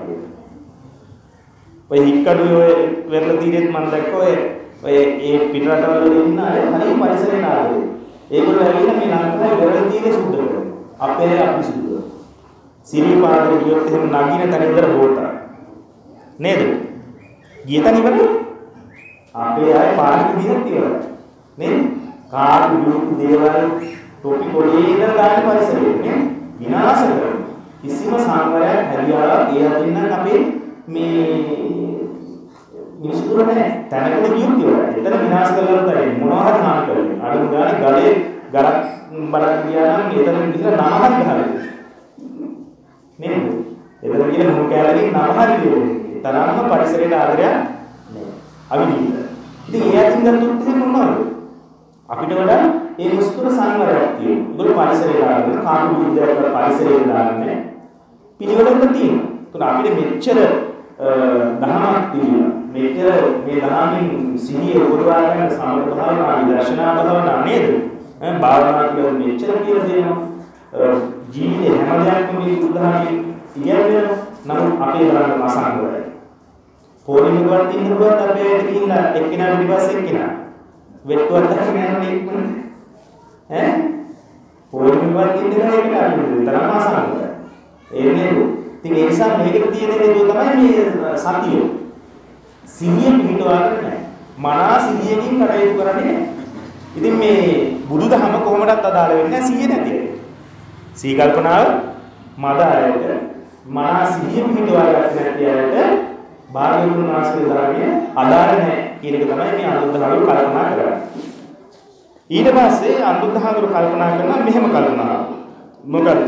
ඔය හික්කඩුවේ ඔය වෙරළ තීරෙත් මම දැක්කා ඔය ඔය ඒ පිටරටවල ඉන්න අය හරිය පරිසරේ නාලේ. ඒගොල්ලෝ ඇවිල්ලා මේ ලංකාවේ වෙරළ තීරේ සුදු කරනවා. අපේ අපි සුදු. සිරිපාදේ ගියොත් එහෙම නගින තැන ඉඳලා බෝටා. නේද? ගියතන ඉවරයි. අපේ අය පාරට ගියත් ඉවරයි. නේද? කාටු විරුද්ධ දේවල් ටොපි කොලේ ඉඳලා දාන පරිසරය නේ විනාශ කරනවා. කිසිම සංවරයක් හැදියාවක් ඒ අදින්න අපේ මේ මිනිස්සුන්ට නැහැ. තැනකට ගියොත් ඉවරයි. එතන විනාශ කරලා තමයි මොනවද හානි කරන්නේ. අඩු ගානේ ගලේ ගලක් බලන්න ගියා නම් එතන ගිහලා නමහක් ගහනවා. නේද? එතන ගිහලා මොන කැලේ නමහක් ගියොත් තරම්ම පරිසරයට ආදරයක් නැහැ. අවිනීත. ඉතින් ඒ අදින් ගත්තොත් එහෙම මොනවද? අපිට වඩා ඒ මුස්තුර සංවරයක් තියෙනවා. ඒගොල්ලෝ පරිසරයට ආදරන කාටු විද්‍යාවට පරිසරයට දාන්නේ පිළිවෙලක් තියෙනවා. ඒත් අපිට මෙච්චර දහමක් තියෙනවා. මෙච්චර මේ දහමින් සිහිය උපදවා ගන්න සමථ භාවනා විදර්ශනා භාවනා නේද? ඈ භාවනා කියලා මෙච්චර කියලා දෙනවා. ජීවිතේ හැම දෙයක්ම මේ උදාහරණයක් ඉගෙනගෙන නමුත් අපේ බලන්න අසංගතයි. පොරිමකට ඉන්නකොට අපේ දෙකින්ලා එක්කිනාට ඊපස්සේ එක්කිනා. වෙට්ටුවක් දැක්කම යන්නේ ඉක්මනට. ඈ පොරිමකට ඉන්නකොට එක්කිනාට තරම අසංගතයි. ඒ නේද? ඉතින් ඒ නිසා මේකට තියෙන හේතුව තමයි මේ සතිය. සිහිය පිටවන්නේ නැහැ. මනස සිහියකින් කටයුතු කරන්නේ නැහැ. ඉතින් මේ බුදුදහම කොහොමදත් අදාළ වෙන්නේ නැහැ සිහිය නැති. සී කල්පනාව මදායට මනස සිහිය පිටවා ගන්න නැති අයට භාග්‍යවතුන් වහන්සේගේ ධර්මයේ අදාළ නැහැ කියන එක තමයි මේ අනුද්ධහාරු කල්පනා කරන්නේ. ඊට පස්සේ අනුද්ධහාරු කල්පනා කරනවා මෙහෙම කල්පනා. මොකද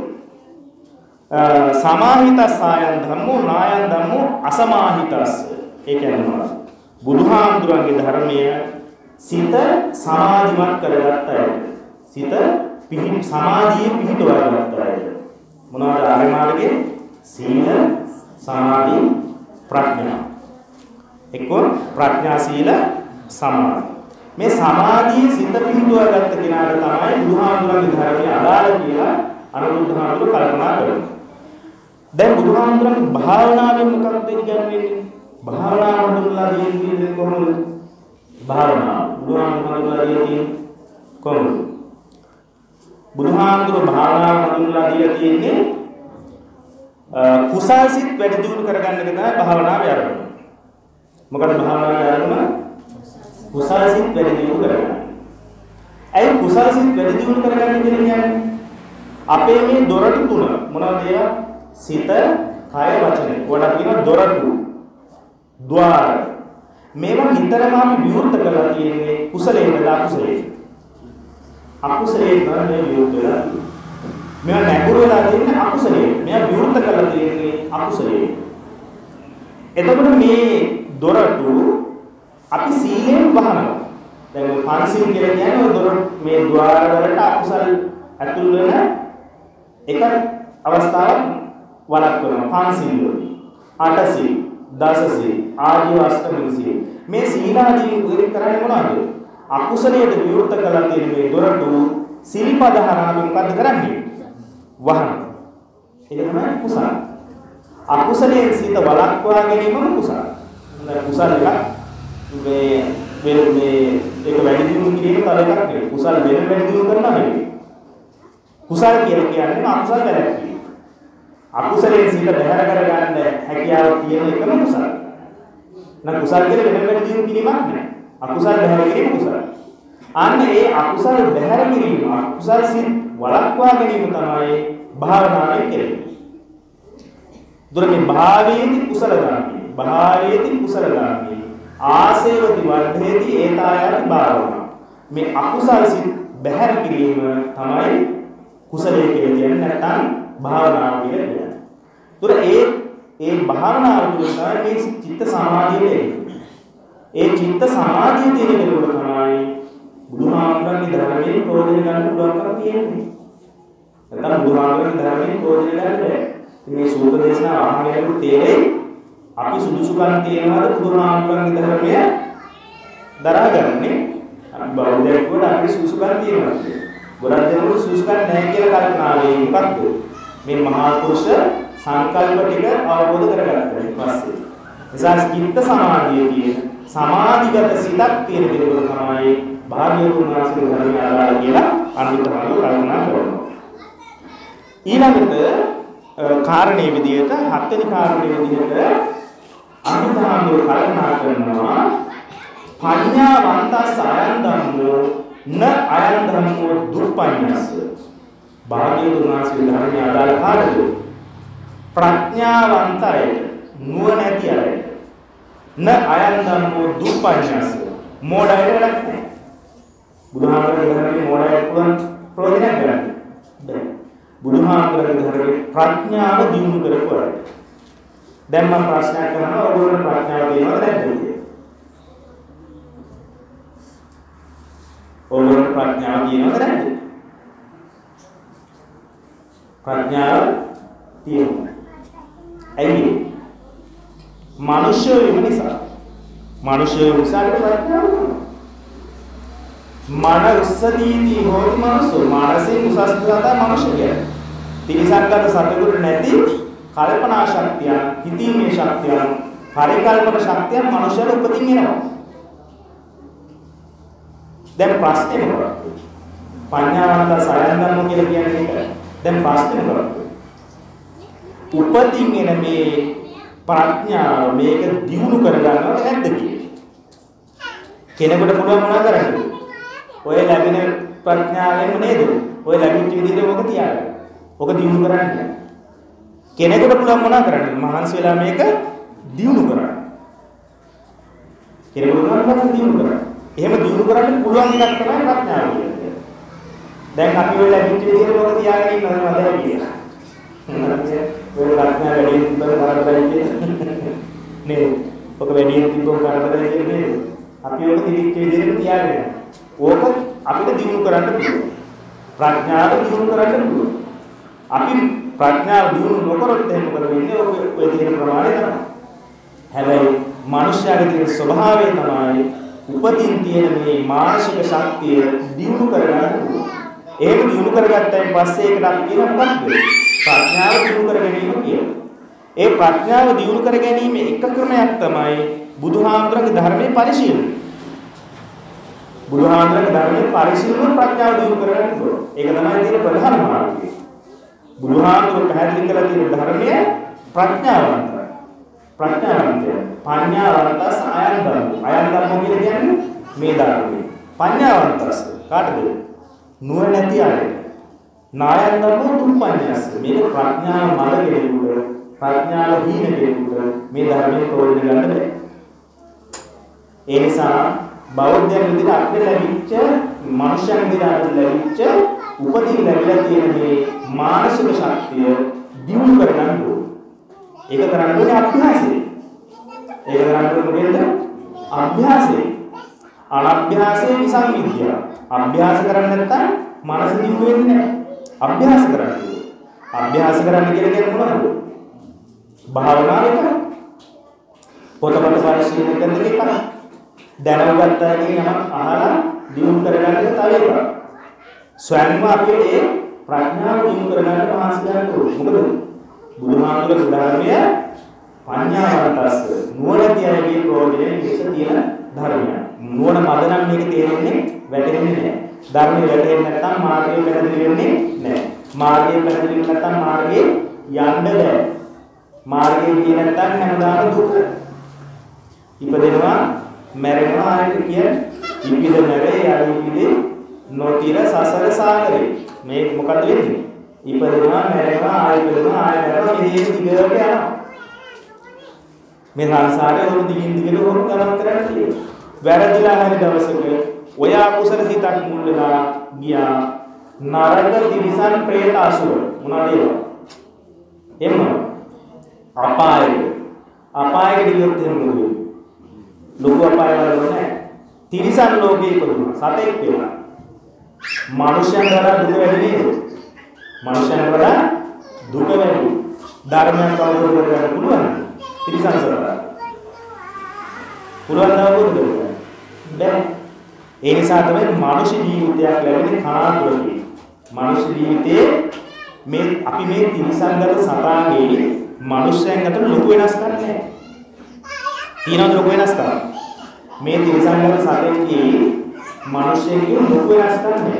සමාහිතස්සයන් ධම්මෝ නායන් ධම්මෝ අසමාහිතස්ස. ඒ කියන්නේ බුදුහාමුදුරන්ගේ ධර්මය සිත සමාධිමත් කරගත්ත අය. සිත පිහිට සමාධියේ පිහිටවගත්ත අය. මොනවාද ආර්ය මාර්ගයේ සීල සමාධි ප්‍රඥා. එක්ක ප්‍රඥා සීල සමාධි. මේ සමාධියේ සිත පිහිටවගත්ත කෙනාට තමයි බුදුහාමුදුරන්ගේ ධර්මය අදාළ කියලා අනුරුද්ධහාමුදුර කල්පනා කරනවා. දැන් බුදුහාමුදුරන්ගේ භාවනාවෙන් මොකක්ද කියන්නේ? භාවනාව හඳුන්වලා දෙන්නේ කොහොමද? භාවනාව බුදුහාමුදුරන්ගේ හඳුන්වලා දෙන්නේ කොහොමද? බුදුහාමුදුර භාවනාව හඳුන්වලා දීලා තියෙන්නේ කුසල්සිත වැඩි දියුණු කරගන්න එක තමයි භාවනාවේ ආරම්භය. මොකද භාවනාවේ ආරම්භය කුසල්සිත වැඩි දියුණු කරගන්න. ඒ කුසල්සිත වැඩි දියුණු කරගන්න කියන්නේ අපේ මේ දොරටු තුන මොනවද ඒවා? සිත, කය, වචන. වඩා කියන දොරටු, ద్వාර. මේවා නිතරම අපි විවෘත කරලා තියෙන්නේ කුසලයෙන් අකුසලයෙන්. අකුසලයෙන් තමයි විවෘත වෙලා. මේවා නැඹුරු වෙලා තියෙන්නේ අකුසලයෙන්. මේවා විවෘත කරලා තියෙන්නේ අකුසලයෙන්. එතකොට මේ දොරටු අපි සීලෙන් වහනවා. දැන් පංචශීල කියලා කියන්නේ දොරටු මේ ద్వාර වලට අකුසල ඇතුල් වෙන එක අවස්ථාවක් වළක්වනවා. පංචශීල වලින් අටශීල දසශීල ආදී අෂ්ටමී සීල මේ සීලාදී උදේ කරන්නේ මොනවද? අකුසලයට විවෘත කරලා තියෙන මේ දොරටු සිල්පද හරහා මොකද කරන්නේ? වහන. ඒක තමයි කුසල. අකුසලයෙන් සිත වළක්වා ගැනීම කුසල. කුසල එක මේ මේ ඒක වැඩි දියුණු කිරීම තව එකක් නෙවෙයි. කුසල වෙන වැඩි දියුණු කරනවා නෙවෙයි. කුසල කියලා කියන්නේ අකුසල වැළැක්වීම. අකුසලයෙන් සිත බැහැර කරගන්න හැකියාව තියෙන එකම කුසල. නම් කුසල කියන්නේ වෙන වැඩි දියුණු කිරීමක් නෑ. අකුසල බැහැර කිරීම කුසල. අන්න ඒ අකුසල බැහැර කිරීම අකුසල සිත් වළක්වා ගැනීම තමයි භාවනාවේ කෙරෙන්නේ. දුරේ භාවයේදී කුසල ගාමී, භාවයේදී කුසල ගාමී, ආසේවති වර්ධේති ඒතායති භාවනා. මේ අකුසල සිත් බැහැර කිරීම තමයි කුසලයේ කියලා කියන්නේ නැත්නම් භාවනාව කියලා කියන්නේ. දුර ඒ ඒ භාවනාව තුළ තමයි මේ චිත්ත සමාධිය එන්නේ. ඒ චිත්ත සමාධිය තියෙනකොට තමයි බුදුහාමුදුරන්ගේ ධර්මයෙන් ප්‍රයෝජන ගන්න පුළුවන්කම තියෙන්නේ. නැත්නම් බුදුහාමුදුරන්ගේ ධර්මයෙන් ප්‍රයෝජන ගන්න බැහැ. මේ සූත්‍ර දේශනා අහගෙන තේරෙයි අපි සුදුසුකම් තියනවාද බුදුහාමුදුරන්ගේ ධර්මය දරාගන්නේ. අපි බෞද්ධයෙක් වුණා අපි සුදුසුකම් තියනවා. ගොඩක් දෙනෙකුට සුදුසුකම් නැහැ කියලා කල්පනාවේ මොකක්ද? මේ මහා පුරුෂ සංකල්ප ටික අවබෝධ කරගත්තා ඊට පස්සේ. නිසා චිත්ත සමාධිය කියන සමාධිගත සිතක් තියෙන කෙනෙකුට තමයි භාග්‍යවතුන් වහන්සේගේ ධර්මය ආදාළ කියලා අනුතරවල කල්පනා කරනවා. ඊළඟට කාරණේ විදිහට හත්වෙනි කාරණේ විදිහට අනුදානෝ කල්පනා කරනවා පඤ්ඤාවන්තස් අයං ධම්මෝ න අයං ධම්මෝ දුප්පඤ්ඤස්ස. භාග්‍යවතුන් වහන්සේ ධර්මයේ අදාළ කාටද? ප්‍රඥාවන්තය නුවණැති අය. න අයං ධම්මෝ දුප්පඤ්ඤස්ස. මොඩයට වැඩක් නැහැ. බුදුහාමරගේ ධර්මයේ මොඩයට පුළුවන් ප්‍රයෝජනයක් ගන්න බැහැ. බුදුහාමරගේ ධර්මයේ ප්‍රඥාව දියුණු කරපු අය. දැන් මම ප්‍රශ්නයක් කරනවා ඔයගොල්ලෝ ප්‍රඥාව තියෙනවද නැද්ද කියලා. ඔයගොල්ලෝ ප්‍රඥාව තියෙනවද නැද්ද? ප්‍රඥාව තියෙනවා. ඇයි? මනුෂ්‍යයෝ වෙන නිසා. මනුෂ්‍යයෝ නිසා ප්‍රඥාව මන උස්සදීදී හොති මනුස්සෝ මානසික උසස් දාතා මනුෂ්‍ය කියන්නේ. තිරිසන්ගත සතුට නැති කල්පනා ශක්තිය, හිතීමේ ශක්තිය, පරිකල්පන ශක්තිය මනුෂ්‍යයට උපදින් එනවා. දැන් ප්‍රශ්නේ මොකක්ද? පඤ්ඤාවන්ත සයන්දම්ම කියලා කියන්නේ ඒක. දැන් ප්‍රශ්නේ මොකක්ද? උපදින් එන මේ ප්‍රඥාව මේක දියුණු කරගන්නව නැද්ද කියන්නේ? කෙනෙකුට පුළුවන් මොනවද කරන්නේ? ඔය ලැබෙන ප්‍රඥාවෙන්ම නේද? ඔය ලැබිච්ච විදිහට ඔක තියාගන්න. ඔක දියුණු කරන්න. කෙනෙකුට පුළුවන් මොනවා කරන්නේ? මහන්සි වෙලා මේක දියුණු කරන්න. කෙනෙකුට මොනවද දියුණු කරන්නේ? එහෙම දියුණු කරන්න පුළුවන් එකක් තමයි ප්‍රඥාව කියන්නේ. දැන් අපි ඔය ලැබිච්ච විදිහට ඔක තියාගෙන ඉන්නවා නේද කියලා. ඔය ප්‍රඥාව වැඩි තිබ්බම කරදරයි කියන්නේ. නේද? ඔක වැඩි තිබ්බම කරදරයි කියන්නේ. අපි ඔක තිරිච්ච විදිහට තියාගෙන ඕක අපිට දියුණු කරන්න පුළුවන්. ප්‍රඥාව දියුණු කරන්න පුළුවන්. අපි ප්‍රඥාව දියුණු නොකරොත් එහෙම මොකද වෙන්නේ? ඔක ඔය තියෙන ප්‍රමාණය තමයි. හැබැයි මනුෂ්‍යයාගේ තියෙන ස්වභාවය තමයි උපදින් තියෙන මේ මානසික ශක්තිය දියුණු කරගන්න ඕනේ. ඒක දියුණු කරගත්තයින් පස්සේ ඒකට අපි කියන මොකක්ද? ප්‍රඥාව දියුණු කර ගැනීම කියලා. ඒ ප්‍රඥාව දියුණු කර ගැනීම එක ක්‍රමයක් තමයි බුදුහාමුදුරගේ ධර්මයේ පරිශීලනය. බුදුහාමුදුරගේ ධර්මයේ පරිශීලන ප්‍රඥාව දියුණු කරගන්න ඕනේ. ඒක තමයි තියෙන ප්‍රධාන මාර්ගය. බුදුහාමුදුර පැහැදිලි කරලා තියෙන ධර්මයේ ප්‍රඥාවන්තයි. ප්‍රඥාවන්තය. පඤ්ඤාවන්තස් අයං ධම්මෝ. අයං ධම්මෝ කියන්නේ මේ ධර්මයේ. පඤ්ඤාවන්තස් කාටද? නුවණැති අය. නායං ධම්මෝ දුප්පඤ්ඤස්ස. මේක ප්‍රඥාව මල කෙනෙකුට, ප්‍රඥාව හීන කෙනෙකුට මේ ධර්මයේ ප්‍රයෝජන ගන්න බැහැ. ඒ නිසා බෞද්ධයන් විදිහට අපිට ලැබිච්ච මනුෂ්‍යයන් විදිහට අපිට ලැබිච්ච උපදින් ලැබිලා තියෙන මේ මානසික ශක්තිය දියුණු කරගන්න ඕනේ. ඒක කරන්න ඕනේ අභ්‍යාසයෙන්. ඒක කරන්න ඕනේ මොකේද? අභ්‍යාසයෙන්. අනභ්‍යාසයෙන් විසංවිද්‍යාව. අභ්‍යාස කරන්නේ නැත්නම් මනස දියුණු වෙන්නේ නැහැ. අභ්‍යාස කරන්න ඕනේ. අභ්‍යාස කරන්න කියලා කියන්නේ මොනවද? භාවනාව එක. පොතපත පරිශීලනය කරන එක එක. දැනගත්තා කියන යමක් අහලා දියුණු කරගන්න එක තව එකක්. ස්වයංම අපේ ඒ ප්‍රඥාව දියුණු කරගන්න මහන්සි ගන්න ඕනේ. මොකද බුදුහාමුදුරුවෝ ධර්මය පඤ්ඤාවන්තස්ස නුවණැති අයගේ ප්‍රයෝජනෙ විශේෂ තියෙන ධර්මයක්. නුවණ මද නම් මේක තේරෙන්නේ වැටෙන්නේ නැහැ. ධර්මයේ වැටෙන්නේ නැත්නම් මාර්ගය පැහැදිලි වෙන්නේ නැහැ. මාර්ගය පැහැදිලි නැත්නම් මාර්ගේ යන්න බෑ. මාර්ගය ගියේ නැත්නම් හැමදාම දුක. ඉපදෙනවා මැරෙනවා ආයෙත් කිය ඉපිද මැරේ යාලි ඉපිද නොතිර සසර සාගරේ. මේ මොකද වෙන්නේ? ඉපදෙනවා මැරෙනවා ආයෙත් ඉපදෙනවා ආයෙත් මැරෙනවා මේ දිගට යනවා. මේ සංසාරේ උණු දිගින් දිගට උණු ගමන් කරන්න තියෙනවා. වැරදිලා හරි දවසක ඔය අකුසල සිතක් මුල් වෙලා ගියා නරක තිරිසන් പ്രേත අසුර මොනවද ඒවා? එහෙම අපාය අපායකට ගියොත් එහෙම නෙවෙයි. ලෝක අපාය වල නැහැ. තිරිසන් ලෝකේ ඉපදුණා. සතෙක් වෙනවා. මනුෂ්‍යයන් වඩා දුක වැඩි නේද? මනුෂ්‍යයන් වඩා දුක වැඩි. ධර්මයක් අවබෝධ කරගන්න පුළුවන්. තිරිසන් සරලා. පුළුවන් අවබෝධ කරගන්න. බැහැ. ඒ නිසා තමයි මානසික ජීවිතයක් ලැබෙන්නේ කනාතුරකින්. මානසික ජීවිතයේ මේ අපි මේ තිරිසන්ගත සතාගේ මනුෂ්‍යයන් අතර ලොකු වෙනස්කම් නැහැ. තියෙනවද ලොකු වෙනස්කම්? මේ තිරිසන්ගත සතෙක්ගේ මනුෂ්‍යයෙක්ගේ ලොකු වෙනස්කම් නැහැ.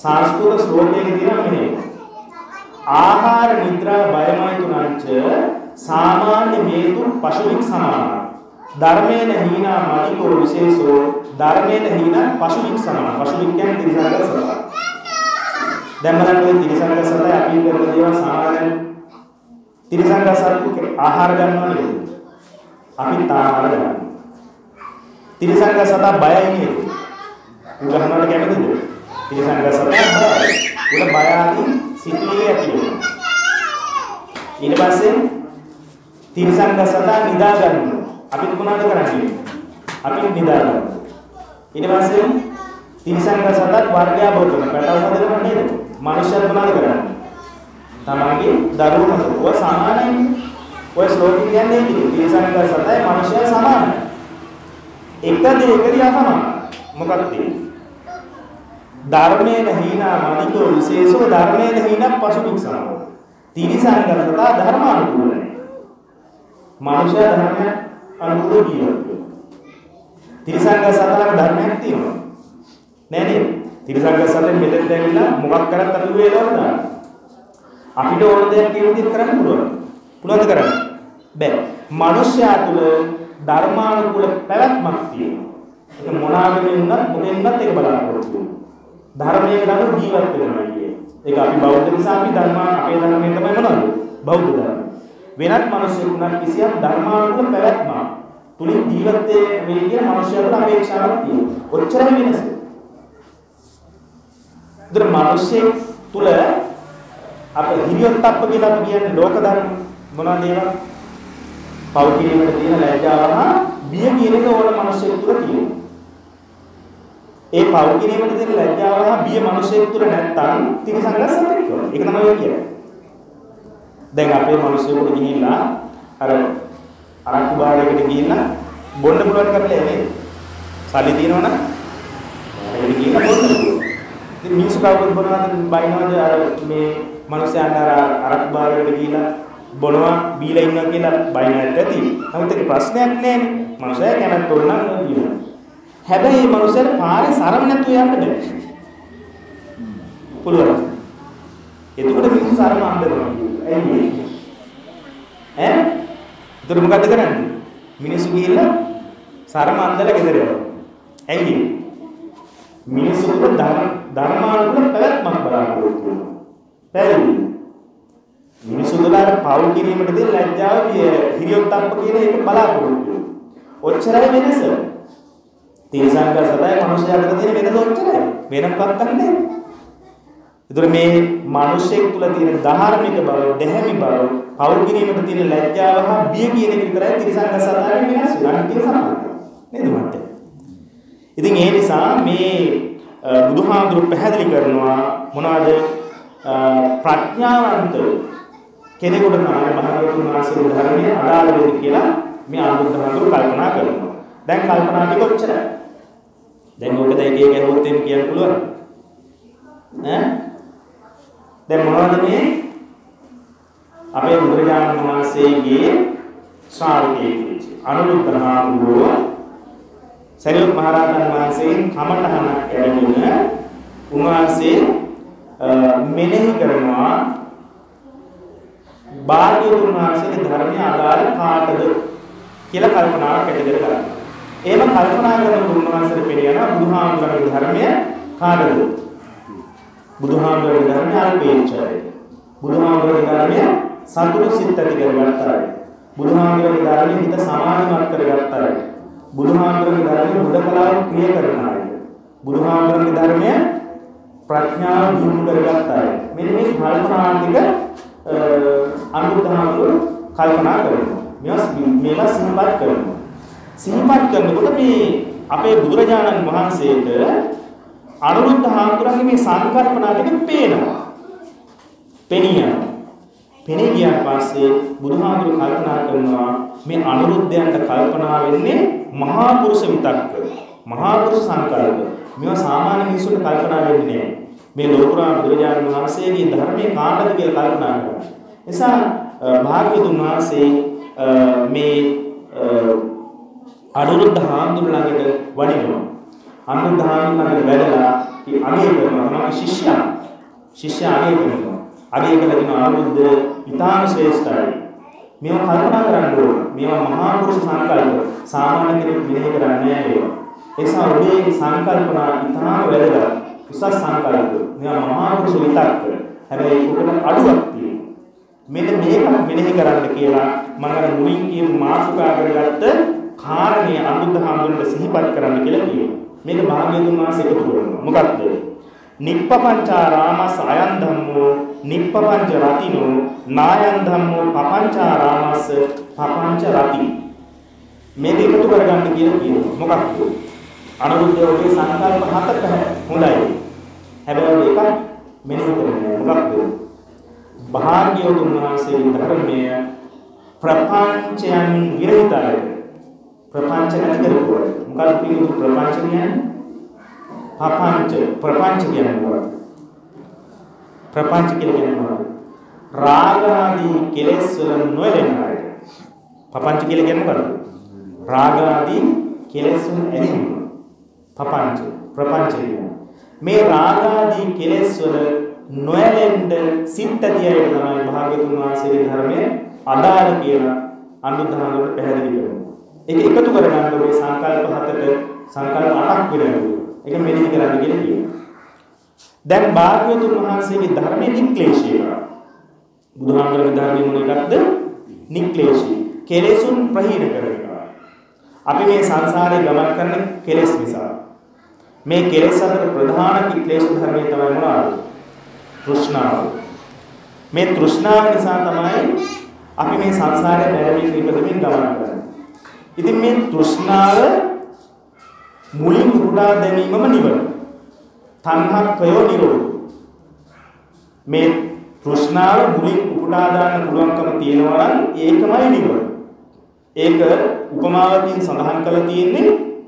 සංස්කෘත ශ්ලෝකයක තියෙනවා මෙහෙම. ආහාර නිද්‍රා බයමයි තුනංච සාමාන්‍ය හේතු පශුවික් සමාන. ධර්මේන හීනා මදිකෝ විශේෂෝ ධර්මේන හීනා පශුවික් සමාන. පශුවික් කියන්නේ තිරිසංගත සතා. දැන් බලන්න මේ තිරිසංගත සතා අපි කරන දේවල් සාමාන්‍යයෙන් තිරිසංගත සතු ආහාර ගන්නවා නේද? අපි ආහාර ගන්නවා. තිරිසංගත සතා බයයි නේද? උගහනවට කැමතිද? තිරිසංගත සතා බයයි. උඩ බය ආදී සිතුවිලි ඇති වෙනවා. ඊට පස්සේ තිරිසංගත සතා නිදා ගන්නවා. අපි මොනවද කරන්නේ? අපි නිදා ගන්නවා. ඊට පස්සේ තිරිසංගත සතාත් වර්ගයාභව කරන පැටව හදනවා නේද? මනුෂ්‍යයන් මොනවද කරන්නේ? තමන්ගේ දරුවෝ ඔය සමානයි. ඔය ශ්ලෝකෙ කියන්නේ තිරිසංගත සතයි මනුෂ්‍යය සමානයි. එක දෙයකදී අසමාන. මොකක්ද? ධර්මේන හීනා මනිකෝ විශේෂෝ ධර්මේන හීනා පශුවික් සමාන. තිරිසංගත සතා ධර්මානුකූලයි. මනුෂ්‍ය ධර්මය අනුකූල ජීවිතය. තිරිසංගත සතාට ධර්මයක් තියෙනවා. නෑ නේද? තිරිසංගත සතෙන් මෙතෙන් දැවිලා මොකක් කරත් අපි වේලවද? අපිට ඕන දෙයක් කියන විදිහට කරන්න පුළුවන්. පුළුවන්ද කරන්න? බැහැ. මනුෂ්‍යයා තුල ධර්මානුකූල පැවැත්මක් තියෙනවා. ඒක මොනාගෙන් උනත් මොකෙන්වත් ඒක බලාපොරොත්තු වෙනවා. ධර්මයේ ගන්න ජීවත් වෙනවා කියන්නේ. ඒක අපි බෞද්ධ නිසා අපි ධර්ම අපේ ධර්මයේ තමයි මොනවද? බෞද්ධ ධර්ම. වෙනත් මිනිස්සුන්ට කිසියම් ධර්මානුකූල පැවැත්මක් තුලින් ජීවත් වෙන්නේ කියන මිනිස්සුන්ට අපේක්ෂාවක් තියෙනවා. ඔච්චරයි වෙනස. දර මිනිස්සේ තුල අපේ හිරියොත්ප්ප කියලා අපි කියන්නේ ලෝක ධර්ම මොනවද ඒවා? පව් කිරීමට තියෙන ලැජ්ජාව හා බිය කියන එක ඕන මිනිස්සෙක් තුල තියෙනවා. ඒ පව් කිරීමට තියෙන ලැජ්ජාව හා බිය මිනිස්සෙක් තුල නැත්තම් තිරසංගත සතෙක් වෙනවා. ඒක තමයි ඔය කියන්නේ. දැන් අපේ මිනිස්සුන්ට ගිහිල්ලා අර අරක්කු බාරයකට ගිහිල්ලා බොන්න පුළුවන් කරලා එන්නේ. සල්ලි තියෙනවනම් ඒක ගිහිල්ලා බොන්න පුළුවන්. ඉතින් මිනිස්සු කවුරුත් බොනවාද බයිනවාද අර මේ මිනිස්සුන්ට අර අරක්කු බාරයකට ගිහිල්ලා බොනවා බීලා ඉන්නවා කියලා බයිනට ඇති. නමුත් ඒක ප්‍රශ්නයක් නෑනේ. මිනිස්සයා කැමති තොරනම් කියනවා. හැබැයි මේ මිනිස්සයාට පාරේ සරම නැතුව යන්න බෑ. පුළුවන්. එතකොට මිනිස්සු සරම අඳනවා. ඇයි ඈ? ඒතර මොකද්ද කරන්නේ? මිනිස්සු ගිහිල්ලා සරම අඳලා ගෙදර යනවා. ඇයි? මිනිස්සුන්ට ධර්ම ධර්මානුකූල පැවැත්මක් බලාපොරොත්තු වෙනවා. පැහැදිලි? මිනිසුන්ලා පව් කිරීමට දෙන ලැජ්ජාව හිරියොත්ප්ප කියන එක බලාපොරොත්තු වෙනවා. ඔච්චරයි වෙනස. තිරසංගත සතයි මනුෂ්‍යයාට තියෙන වෙනස ඔච්චරයි. වෙන මොකක්ද නැහැ. ඒතර මේ මිනිසෙක් තුල තියෙන ධාර්මික බව, දෙහැමි බව, පව් කිරීමට තියෙන ලැජ්ජාව හා බිය කියන එක විතරයි තිරසංගත සතයි වෙනස්. අනිත් එක සමානයි. නේද මට? ඉතින් ඒ නිසා මේ බුදුහාමුදුරු පැහැදිලි කරනවා මොනවද? ප්‍රඥාවන්ත කෙනෙකුට තමයි භාගතුන් වහන්සේගේ ධර්මයේ අදාළ වෙන්නේ කියලා මේ ආනුද්ධහඳුර කල්පනා කරනවා. දැන් කල්පනා ටික ඔච්චරයි. දැන් මොකද එක එක හොත් එම් කියන්න පුළුවන්. ඈ? දැන් මොනවද මේ අපේ බුදුරජාණන් වහන්සේගේ ශ්‍රාවකයෙක් අනුරුද්ධහාමුදුරුවෝ සරියුත් මහ රහතන් වහන්සේගෙන් කමඨහනක් ලැබුණ උන්වහන්සේ මෙනෙහි කරනවා භාග්‍යවතුන් වහන්සේගේ ධර්මයේ අදාළ කාටද කියලා කල්පනාවක් ඇති කරගන්න. එහෙම කල්පනා කරන උන්වහන්සේට පිළිගන්න බුදුහාමුදුරගේ ධර්මය කාටද? බුදුහාමුදුරගේ ධර්මය අල්පේච්ඡයි. බුදුහාමුදුරගේ ධර්මය සතුරු සිත් ඇති කරගත්තා. බුදුහාමුදුරගේ ධර්මය හිත සමාධිමත් කරගත්තා. බුදුහාමුදුරගේ ධර්මය බුදකලාව ක්‍රිය කරනවා. බුදුහාමුදුරගේ ධර්මය ප්‍රඥාව දිනු කරගත්තා. මෙන්න මේ කල්පනා ටික අනුරුද්ධහාමුදුරුවෝ කල්පනා කරනවා. මේවා මේවා සිහිපත් කරනවා. සිහිපත් කරනකොට මේ අපේ බුදුරජාණන් වහන්සේට අනුරුද්ධහාමුදුරුවන්ගේ මේ සංකල්පනා ටික පේනවා. පෙනියනවා. පෙනී ගියාට පස්සේ බුදුහාමුදුරුවෝ කල්පනා කරනවා මේ අනුරුද්ධයන්ට කල්පනා වෙන්නේ මහා පුරුෂ විතක්ක. මහා පුරුෂ සංකල්ප. මේවා සාමාන්‍ය මිනිසුන්ට කල්පනා වෙන්නේ නැහැ. මේ ලෝකුරා බුදුරජාණන් වහන්සේගේ ධර්මයේ කාටද කියලා කල්පනා කරනවා. නිසා භාග්‍යවතුන් වහන්සේ මේ අනුරුද්ධහාමුදුරුවෝ ළඟට වඩිනවා. අනුරුද්ධහාමුදුරුවෝ ළඟට වැඩලා අගය කරනවා. තමයි ශිෂ්‍යයා. ශිෂ්‍යයා අගය කරනවා. අගය කළ දින අනුරුද්ධ ඊටාම ශ්‍රේෂ්ඨයි. මේවා කල්පනා කරන්න ඕන. මේවා මහා පුරුෂ සංකල්ප. සාමාන්‍ය කෙනෙක් මෙහෙය කරන්නේ නැහැ ඒවා. ඒ නිසා ඔබේ සංකල්පනා ඉතාම වැදගත්. උසස් සංකල්ප. මේවා මහා පුරුෂ විතක්ක. හැබැයි ඒකට අඩුවක් තියෙනවා. මෙන්න මේක මෙනෙහි කරන්න කියලා මම අර මුලින් කියපු මාතෘකා කරගත්ත කාරණේ අනුරුද්ධ හාමුදුරන්ට සිහිපත් කරන්න කියලා කියනවා. මේක භාග්‍යවතුන් වහන්සේ එකතු කරනවා. මොකක්ද? නිප්පපංචා රාමස් අයන් ධම්මෝ නිප්පපංච රතිනෝ නායන් ධම්මෝ පපංචා රාමස් පපංච රති. මේක එකතු කරගන්න කියලා කියනවා. මොකක්ද? අනුරුද්ධගේ සංකල්ප හතක හොඳයි. හැබැයි ඒක මෙනෙහි කරන්නේ මොකක්ද? භාග්‍යවතුන් වහන්සේගේ ධර්මයේ ප්‍රපංචයන් විරහිතයි. ප්‍රපංච නැති කරපුවා. මොකක්ද පිළිතුරු ප්‍රපංච කියන්නේ? පපංච ප්‍රපංච කියන්නේ මොකක්ද? ප්‍රපංච කියන්නේ මොකක්ද? රාග ආදී කෙලෙස් වල නොයැලෙන අය. පපංච කියන්නේ මොකක්ද? රාග ආදී කෙලෙස් වල ඇලීම. පපංච ප්‍රපංච මේ රාග ආදී කෙලෙස් වල නොයැලෙන්න සිත් ඇතියයි තමයි භාග්‍යවතුන් වහන්සේගේ ධර්මයේ අදාළ කියලා අනුදානවල පැහැදිලි කරනවා. ඒක එකතු කරගන්න මේ සංකල්ප හතට සංකල්ප අටක් වෙනවා. ඒක මෙනෙහි කරන්න කියලා කියනවා. දැන් භාග්‍යවතුන් වහන්සේගේ ධර්මයේ නික්ලේශය. බුදුහාමුදුරගේ ධර්මයේ මොන එකක්ද? නික්ලේශී. කෙලෙසුන් ප්‍රහීන කරනවා. අපි මේ සංසාරේ ගමන් කරන කෙලෙස් නිසා. මේ කෙලෙස් අතර ප්‍රධාන ක්ලේශ ධර්මයේ තමයි මොනවාද? තෘෂ්ණාව. මේ තෘෂ්ණාව නිසා තමයි අපි මේ සංසාරේ බැලමින් ඉපදෙමින් ගමන් කරන්නේ. ඉතින් මේ තෘෂ්ණාව මුලින් උපුටා දැමීමම නිවන. තණ්හක්ඛයෝ නිරෝධ. මේ තෘෂ්ණාව මුලින් උපුටා දාන්න පුළුවන්කම තියෙනවා නම් ඒකමයි නිවන. ඒක උපමාවකින් සඳහන් කරලා තියෙන්නේ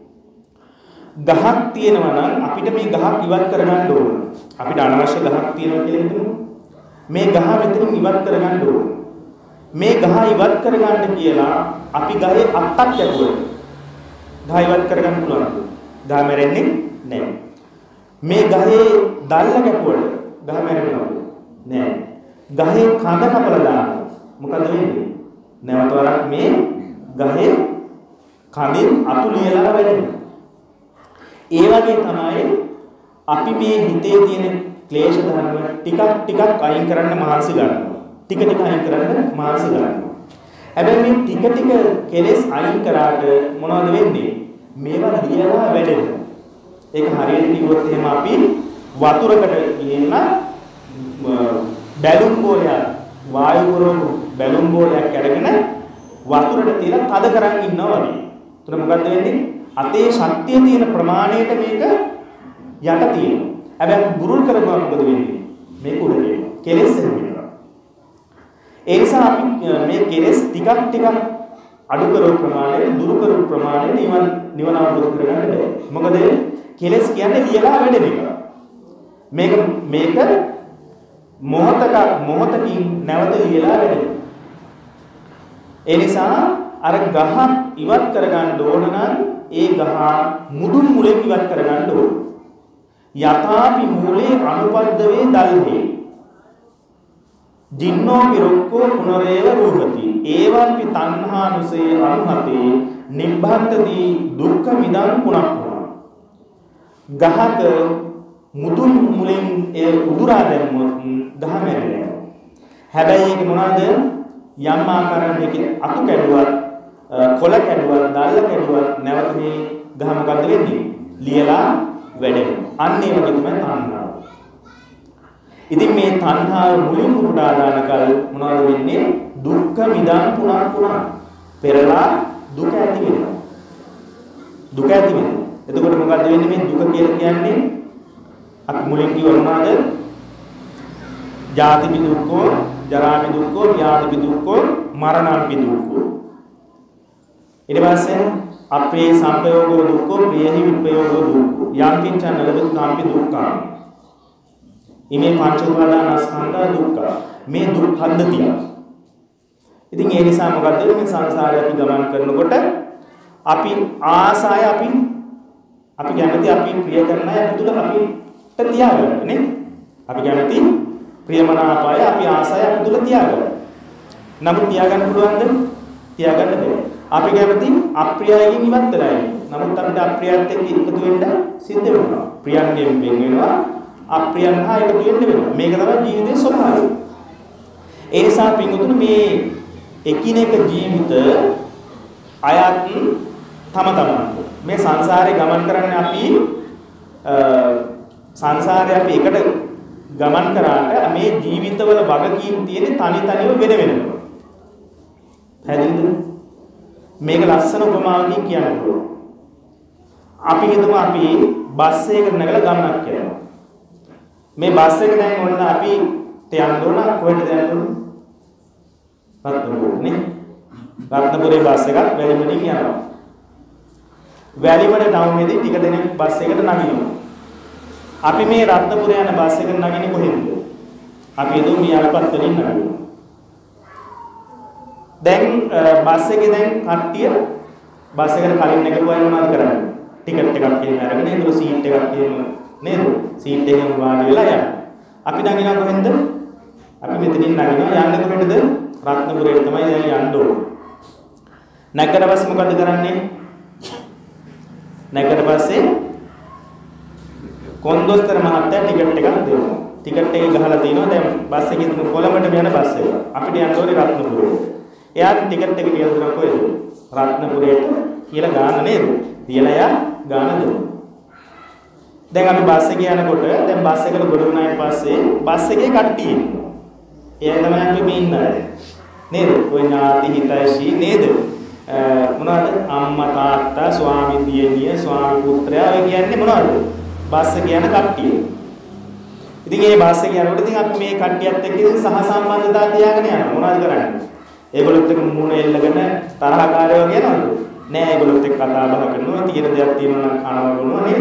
ගහක් තියෙනවා නම් අපිට මේ ගහක් ඉවත් කරගන්න ඕන. අපිට අනවශ්‍ය ගහක් තියෙනවා කියලා හිතමු. මේ ගහ මෙතනින් ඉවත් කරගන්න ඕන. මේ ගහ ඉවත් කරගන්න කියලා අපි ගහේ අත්තක් යකුවා. ගහ ඉවත් කරගන්න පුළුවන්. ගහ මැරෙන්නේ නැහැ. මේ ගහේ දැල්ල කැපුවට ගහ මැරෙන්නවද? නැහැ. ගහේ කඳ කපලා දාන්න. මොකද වෙන්නේ? නැවත වරක් මේ ගහේ කඳින් අතු ලියලා වැඩෙනවා. ඒ වගේ තමයි අපි මේ හිතේ තියෙන ක්ලේශ ධර්ම ටිකක් ටිකක් අයින් කරන්න මහන්සි ගන්නවා. ටික ටික අයින් කරන්න මහන්සි ගන්නවා. හැබැයි මේ ටික ටික කෙලෙස් අයින් කරාට මොනවද වෙන්නේ? මේවා ලියලා වැඩෙනවා. ඒක හරියට කිව්වොත් එහෙම අපි වතුරකට ගිහින් බැලුම් බෝලයක් වායු පුරවපු බැලුම් බෝලයක් අරගෙන වතුරට තියලා තද කරන් ඉන්නවා වගේ. එතන මොකද්ද වෙන්නේ? අතේ ශක්තිය තියෙන ප්‍රමාණයට මේක යට තියෙනවා. හැබැයි බුරුල් කරපුවා මොකද වෙන්නේ? මේක උඩ ගියනවා. කෙලෙස් එනවා. ඒ නිසා අපි මේ කෙලෙස් ටිකක් ටිකක් අඩු කරව ප්‍රමාණය, දුරු කරව ප්‍රමාණය නිවන නිවන අවබෝධ කරගන්න බෑ. මොකද කෙලෙස් කියන්නේ ලියලා වැඩෙන එක. මේක මේක මොහතක මොහතකින් නැවත ලියලා වැඩෙන. ඒ නිසා අර ගහ ඉවත් කරගන්න ඕන නම් ඒ ගහ මුදුන් මුලෙන් ඉවත් කරගන්න ඕන. යථාපි මූලේ අනුපද්දවේ දල්හි. ජින්නෝ පිරොක්කෝ පුනරේව රූපති. ඒවම්පි තණ්හානුසේ අනුහතේ නිබ්බන්තති දුක්ඛ මිදං පුනක්ඛ. ගහක මුදුන් මුලෙන් ඒ උදුරා දැම්මොත් ගහ මැරෙනවා. හැබැයි ඒක මොනවාද? යම් ආකාරයක අතු කැඩුවත් කොළ කැඩුවත් දාල්ල කැඩුවත් නැවත මේ ගහ මොකද්ද වෙන්නේ? ලියලා වැඩෙනවා. අන්න ඒ වගේ තමයි තණ්හාව. ඉතින් මේ තණ්හාව මුලින් උපුටා දාන කල මොනවද වෙන්නේ? දුක්ඛ මිදං පුනක් පුනක්. පෙරලා දුක ඇති වෙනවා. දුක ඇති වෙනවා. එතකොට මොකද්ද වෙන්නේ? මේ දුක කියලා කියන්නේ අපි මුලින් කිව්ව මොනවද? ජාතිපි දුක්ඛෝ, ජරාපි දුක්ඛෝ, ව්‍යාධිපි දුක්ඛෝ, මරණපි දුක්ඛෝ. ඊට පස්සේ අපේ සංපයෝගෝ දුක්ඛෝ, ප්‍රියහි විපයෝගෝ දුක්ඛෝ. යම් කිංචන ලබුත්කාම්පි දුක්ඛා. ඉමේ පංච උපාදානස්කන්ධ දුක්ඛ. මේ දුක් පද්ධතිය. ඉතින් ඒ නිසා මොකද මේ සංසාරේ අපි ගමන් කරනකොට අපි ආසාය අපි අපි කැමති අපි ප්‍රිය කරන අය අපි තුල අපිට තියාගන්න නේ. අපි කැමති ප්‍රියමනාපය අපි ආසාය අපි තුල තියාගන්න. නමුත් තියාගන්න පුළුවන්ද? තියාගන්න බැහැ. අපි කැමති අප්‍රියයෙන් ඉවත් වෙලා ඉන්න. නමුත් අපිට අප්‍රියත් එක්ක එකතු වෙන්න සිද්ධ වෙනවා. ප්‍රියන්ගෙන් වෙන් වෙනවා. අප්‍රියන් හා එකතු වෙන්න වෙනවා. මේක තමයි ජීවිතයේ ස්වභාවය. ඒ නිසා පින්වතුනි මේ එකිනෙක ජීවිත අයත් තම තමන්ට මේ සංසාරේ ගමන් කරන්නේ අපි සංසාරේ අපි එකට ගමන් කරාට මේ ජීවිතවල වගකීම් තියෙන තනි තනිව වෙන වෙනම. පැහැදිලිද? මේක ලස්සන උපමාවකින් කියන්න පුළුවන්. අපි හිතමු අපි බස් එකකට නැගලා ගමනක් යනවා. මේ බස් එක දැන් ඔන්න අපි යන්න ඕන කොහෙටද යන්න ඕන? රත්නපුර නේ. රත්නපුරේ බස් එකක් වැලිමඩින් යනවා. වැලිමඩ ටවුන් එකේදී ටික දෙනෙක් බස් එකට නගිනවා. අපි මේ රත්නපුර යන බස් එකට නගින්නේ කොහෙන්ද? අපි හිතමු මේ අලපත් වලින් නගිනවා. දැන් බස් එකේ දැන් කට්ටිය බස් එකට කලින් නැගුවා මොනවද කරන්නේ? ටිකට් එකක් කියන අරගෙන ඒක සීට් එකක් කියන නේද? සීට් එකෙන් වාඩි වෙලා යනවා. අපි නගිනවා කොහෙන්ද? අපි මෙතනින් නගිනවා යන්නේ කොහෙටද? රත්නපුරේ තමයි දැන් යන්න ඕනේ. නැගකට පස්සේ මොකද කරන්නේ? නැගකට පස්සේ කොන්දොස්තර මහත්තයා ටිකට් එකක් දෙනවා. ටිකට් එක ගහලා තිනවා දැන් බස් එකේ තුන කොළඹට යන බස් එක. අපිට යන්න ඕනේ රත්නපුරේ. එයාට ටිකට් එක කියලා දුන්නා කොහෙද? රත්නපුරේට කියලා ගාන නේද? තියලා යා ගාන දෙනවා. දැන් අපි බස් එකේ යනකොට දැන් බස් එකට ගොඩ වුණායින් පස්සේ බස් එකේ කට්ටිය ඉන්නවා. එයා තමයි අපි මේ ඉන්නේ. නේද? ඔය ඥාති හිතයිසි නේද? මොනවද? අම්මා තාත්තා ස්වාමි දියණිය ස්වාමි පුත්‍රයා ඔය කියන්නේ මොනවද? බස් එකේ යන කට්ටිය. ඉතින් මේ බස් එකේ යනකොට ඉතින් අපි මේ කට්ටියත් එක්ක සහ සම්බන්ධතාව තියාගෙන යනවා. මොනවද කරන්නේ? ඒගොල්ලොත් එක්ක මුණ එල්ලගෙන තරහකාරයෝ කියනවද? නෑ ඒගොල්ලොත් එක්ක කතා බහ කරනවා. තියෙන දෙයක් තියෙනවා නම් කනවා කරනවා නේද?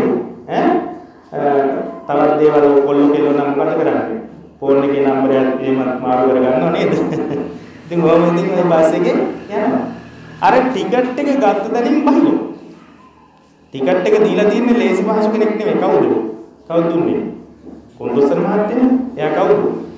ඈ තවත් දේවල් කොල්ල කෙල්ල නම් මොකද කරන්නේ? ෆෝන් එකේ නම්බරයක් එහෙම මාරු කරගන්නව නේද? ඉතින් ඔහොම ඉතින් මේ බස් එකේ යනවා. අර ටිකට් එක ගත්ත තැනින් බහිනවා. ටිකට් එක දීලා තියන්නේ ලේසි පහසු කෙනෙක් නෙමෙයි. කවුද? කවුද දුන්නේ? කොන්දොස්තර මහත්තයා. එයා කවුද?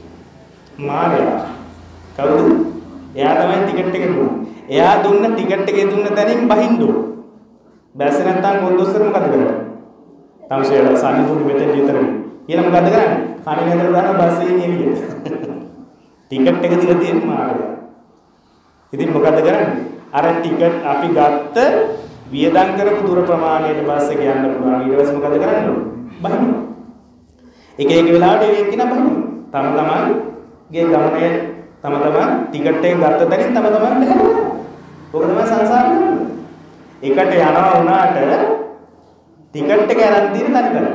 මාරයා. කවුද? එයා තමයි ටිකට් එක දුන්නේ. එයා දුන්න ටිකට් එකේ දුන්න තැනින් බහින්න ඕන. බැස්සේ නැත්තම් කොන්දොස්තර මොකද කරන්නේ? තමසේලා සානිපුරු මෙතෙන් විතරනේ. ඊළඟ මොකද කරන්නේ? කණේ ඇදලා දාන බස් එකෙන් එළියට. ටිකට් එක දීලා තියෙන්නේ මාරයා. ඉතින් මොකද කරන්නේ? අර ටිකට් අපි ගත්ත වියදම් කරපු දුර ප්‍රමාණයට බස් එක යන්න පුළුවන්. ඊට පස්සේ මොකද කරන්නේ? බහිනවා. එක එක වෙලාවට ඒක එක්කිනා බහිනවා. තම තමන්ගේ ගමනේ තම තමන් ටිකට් එක ගත්ත තැනින් තම තමන් බහිනවා. ඔක තමයි සංසාරේ. එකට යනවා වුණාට ටිකට් එක අරන් තියෙන තනි කරන්නේ.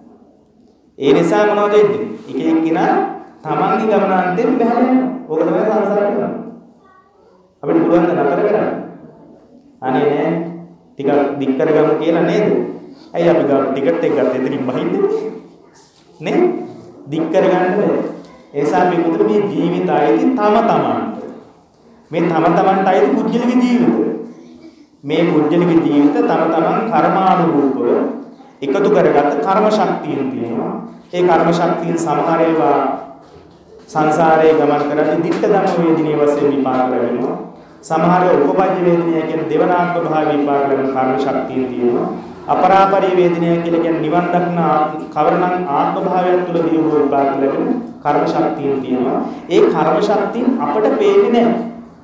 ඒ නිසා මොනවද වෙන්නේ? එක එක්කිනා තමන්ගේ ගමනාන්තයෙන් බහැලා යනවා. ඔක තමයි සංසාරේ කරන්නේ. අපිට පුළුවන් ද නතර කරන්න? අනේ නෑ. ටිකක් දික් කරගමු කියලා නේද? ඇයි අපි ගාව ටිකට් එක ගත්ත එතනින් බහින්නේ? නේ? දික් කරගන්න බෑ. ඒ නිසා මේ මුදුර මේ ජීවිතයයි තම තමන්ට. මේ තම තමන්ට අයිති පුජ්‍යලික ජීවිත. මේ පුජ්‍යලික ජීවිත තම තමන් කර්මානුරූපව එකතු කරගත්ත කර්ම ශක්තියෙන් තියෙනවා. ඒ කර්ම ශක්තියෙන් සමහර ඒවා සංසාරයේ ගමන් කරද්දී දිට්ඨ ධම්ම වේදිනේ වශයෙන් විපාක ලැබෙනවා. සමහර උපපජ්ජ වේදිනිය කියන දෙවනාත්ම භාව විපාක ලැබෙන කර්ම ශක්තිය තියෙනවා. අපරාපරී වේදිනිය කියලා කියන්නේ නිවන් දක්නා කවරනම් ආත්ම භාවයක් තුළ දියුණු විපාක ලැබෙන කර්ම ශක්තිය තියෙනවා. ඒ කර්ම ශක්තිය අපට පේන්නේ නැහැ.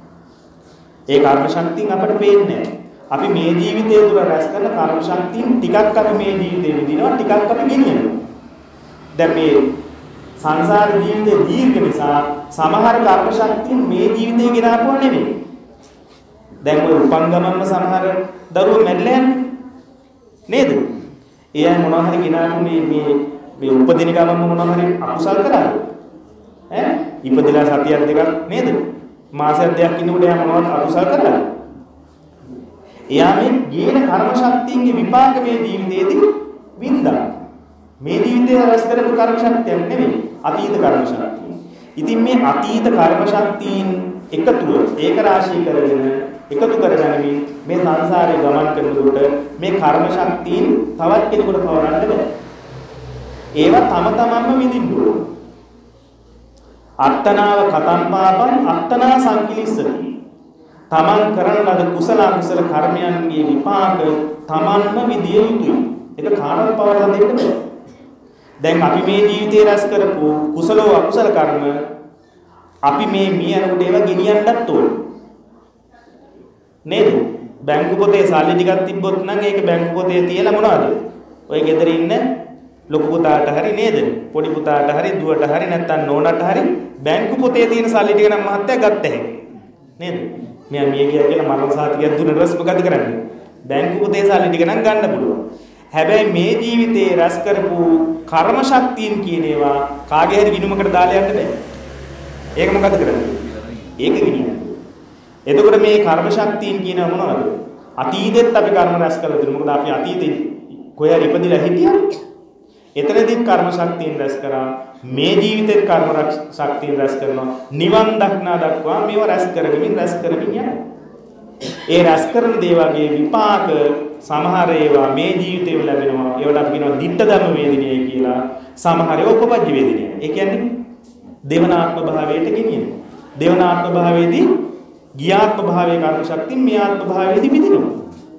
ඒ කර්ම ශක්තිය අපට පේන්නේ නැහැ. අපි මේ ජීවිතය තුළ රැස් කරන කර්ම ශක්තිය ටිකක් අපි මේ ජීවිතේ විඳිනවා, ටිකක් අපි ගෙනියනවා. දැන් මේ සංසාර ජීවිතේ දීර්ඝ නිසා සමහර කර්ම ශක්තිය මේ ජීවිතේ ගෙනාපුවා නෙමෙයි. දැන් ඔය උපංගමම්ම සමහර දරුවෝ මැරිලා යන්නේ නේද? ඒ අය මොනවා හරි ගෙනාපු මේ මේ මේ උපදින ගමන්ම මොනවා හරි අකුසල් කරාද? ඈ ඉපදලා සතියක් දෙකක් නේද? මාසයක් දෙකක් ඉන්නකොට එයා මොනවද අකුසල් කරාද? එයා මේ ගේන කර්ම ශක්තියගේ විපාක මේ ජීවිතේදී වින්දා. මේ ජීවිතයේ රැස් කරපු කර්ම ශක්තියක් නෙමෙයි අතීත කර්ම ශක්තිය. ඉතින් මේ අතීත කර්ම ශක්තියින් එකතුව ඒක රාශී කරගෙන එකතු කරගනිමින් මේ සංසාරේ ගමන් කරනකොට මේ කර්ම ශක්තියින් තවත් කෙනෙකුට පවරන්න බෑ. ඒවා තම තමන්ම විඳින්න ඕන. අත්තනාව කතම් පාපං අත්තනා සංකිලිස්සති. තමන් කරන ලද කුසල අකුසල කර්මයන්ගේ විපාක තමන්ම විදිය යුතුයි. ඒක කාටවත් පවරලා දෙන්න බෑ. දැන් අපි මේ ජීවිතේ රැස් කරපු කුසල අකුසල කර්ම අපි මේ මිය යනකොට ඒවා ගෙනියන්නත් ඕන. නේද? බැංකු පොතේ සල්ලි ටිකක් තිබ්බොත් නම් ඒක බැංකු පොතේ තියලා මොනවද? ඔය ගෙදර ඉන්න ලොකු පුතාට හරි නේද? පොඩි පුතාට හරි දුවට හරි නැත්නම් නෝනට හරි බැංකු පොතේ තියෙන සල්ලි ටික නම් මහත්තයා ගත්ත හැකි. නේද? මෙයා මිය ගියා කියලා මරණ සාතිකයක් දුන්න රස් මොකද කරන්නේ? බැංකු පොතේ සල්ලි ටික නම් ගන්න පුළුවන්. හැබැයි මේ ජීවිතේ රැස් කරපු කර්ම ශක්තියින් කියන ඒවා කාගේ හරි ගිණුමකට දාලා යන්න බෑ. ඒක මොකද කරන්නේ? ඒක ගිනියන්නේ. එතකොට මේ කර්ම ශක්තියින් කියන මොනවද? අතීතෙත් අපි කර්ම රැස් කළා දුන්න. මොකද අපි අතීතේ කොහේ ඉපදිලා හිටියා? එතනදී කර්ම ශක්තියෙන් රැස් කරා මේ ජීවිතේ කර්ම ශක්තියෙන් රැස් කරනවා නිවන් දක්නා දක්වා මේව රැස් කරගමින් රැස් කරමින් යනවා. ඒ රැස් කරන දේවගේ විපාක සමහර ඒවා මේ ජීවිතේම ලැබෙනවා. ඒවට අපි කියනවා ditta ධම්ම වේදිනියයි කියලා. සමහර ඒවා උපපජ්ජ වේදිනියයි. ඒ කියන්නේ දේවනාත්ම භාවයට ගෙනියනවා. දේවනාත්ම භාවයේදී ගියාත්ම භාවයේ කර්ම ශක්තිය මේ ආත්ම භාවයේදී විදිනවා.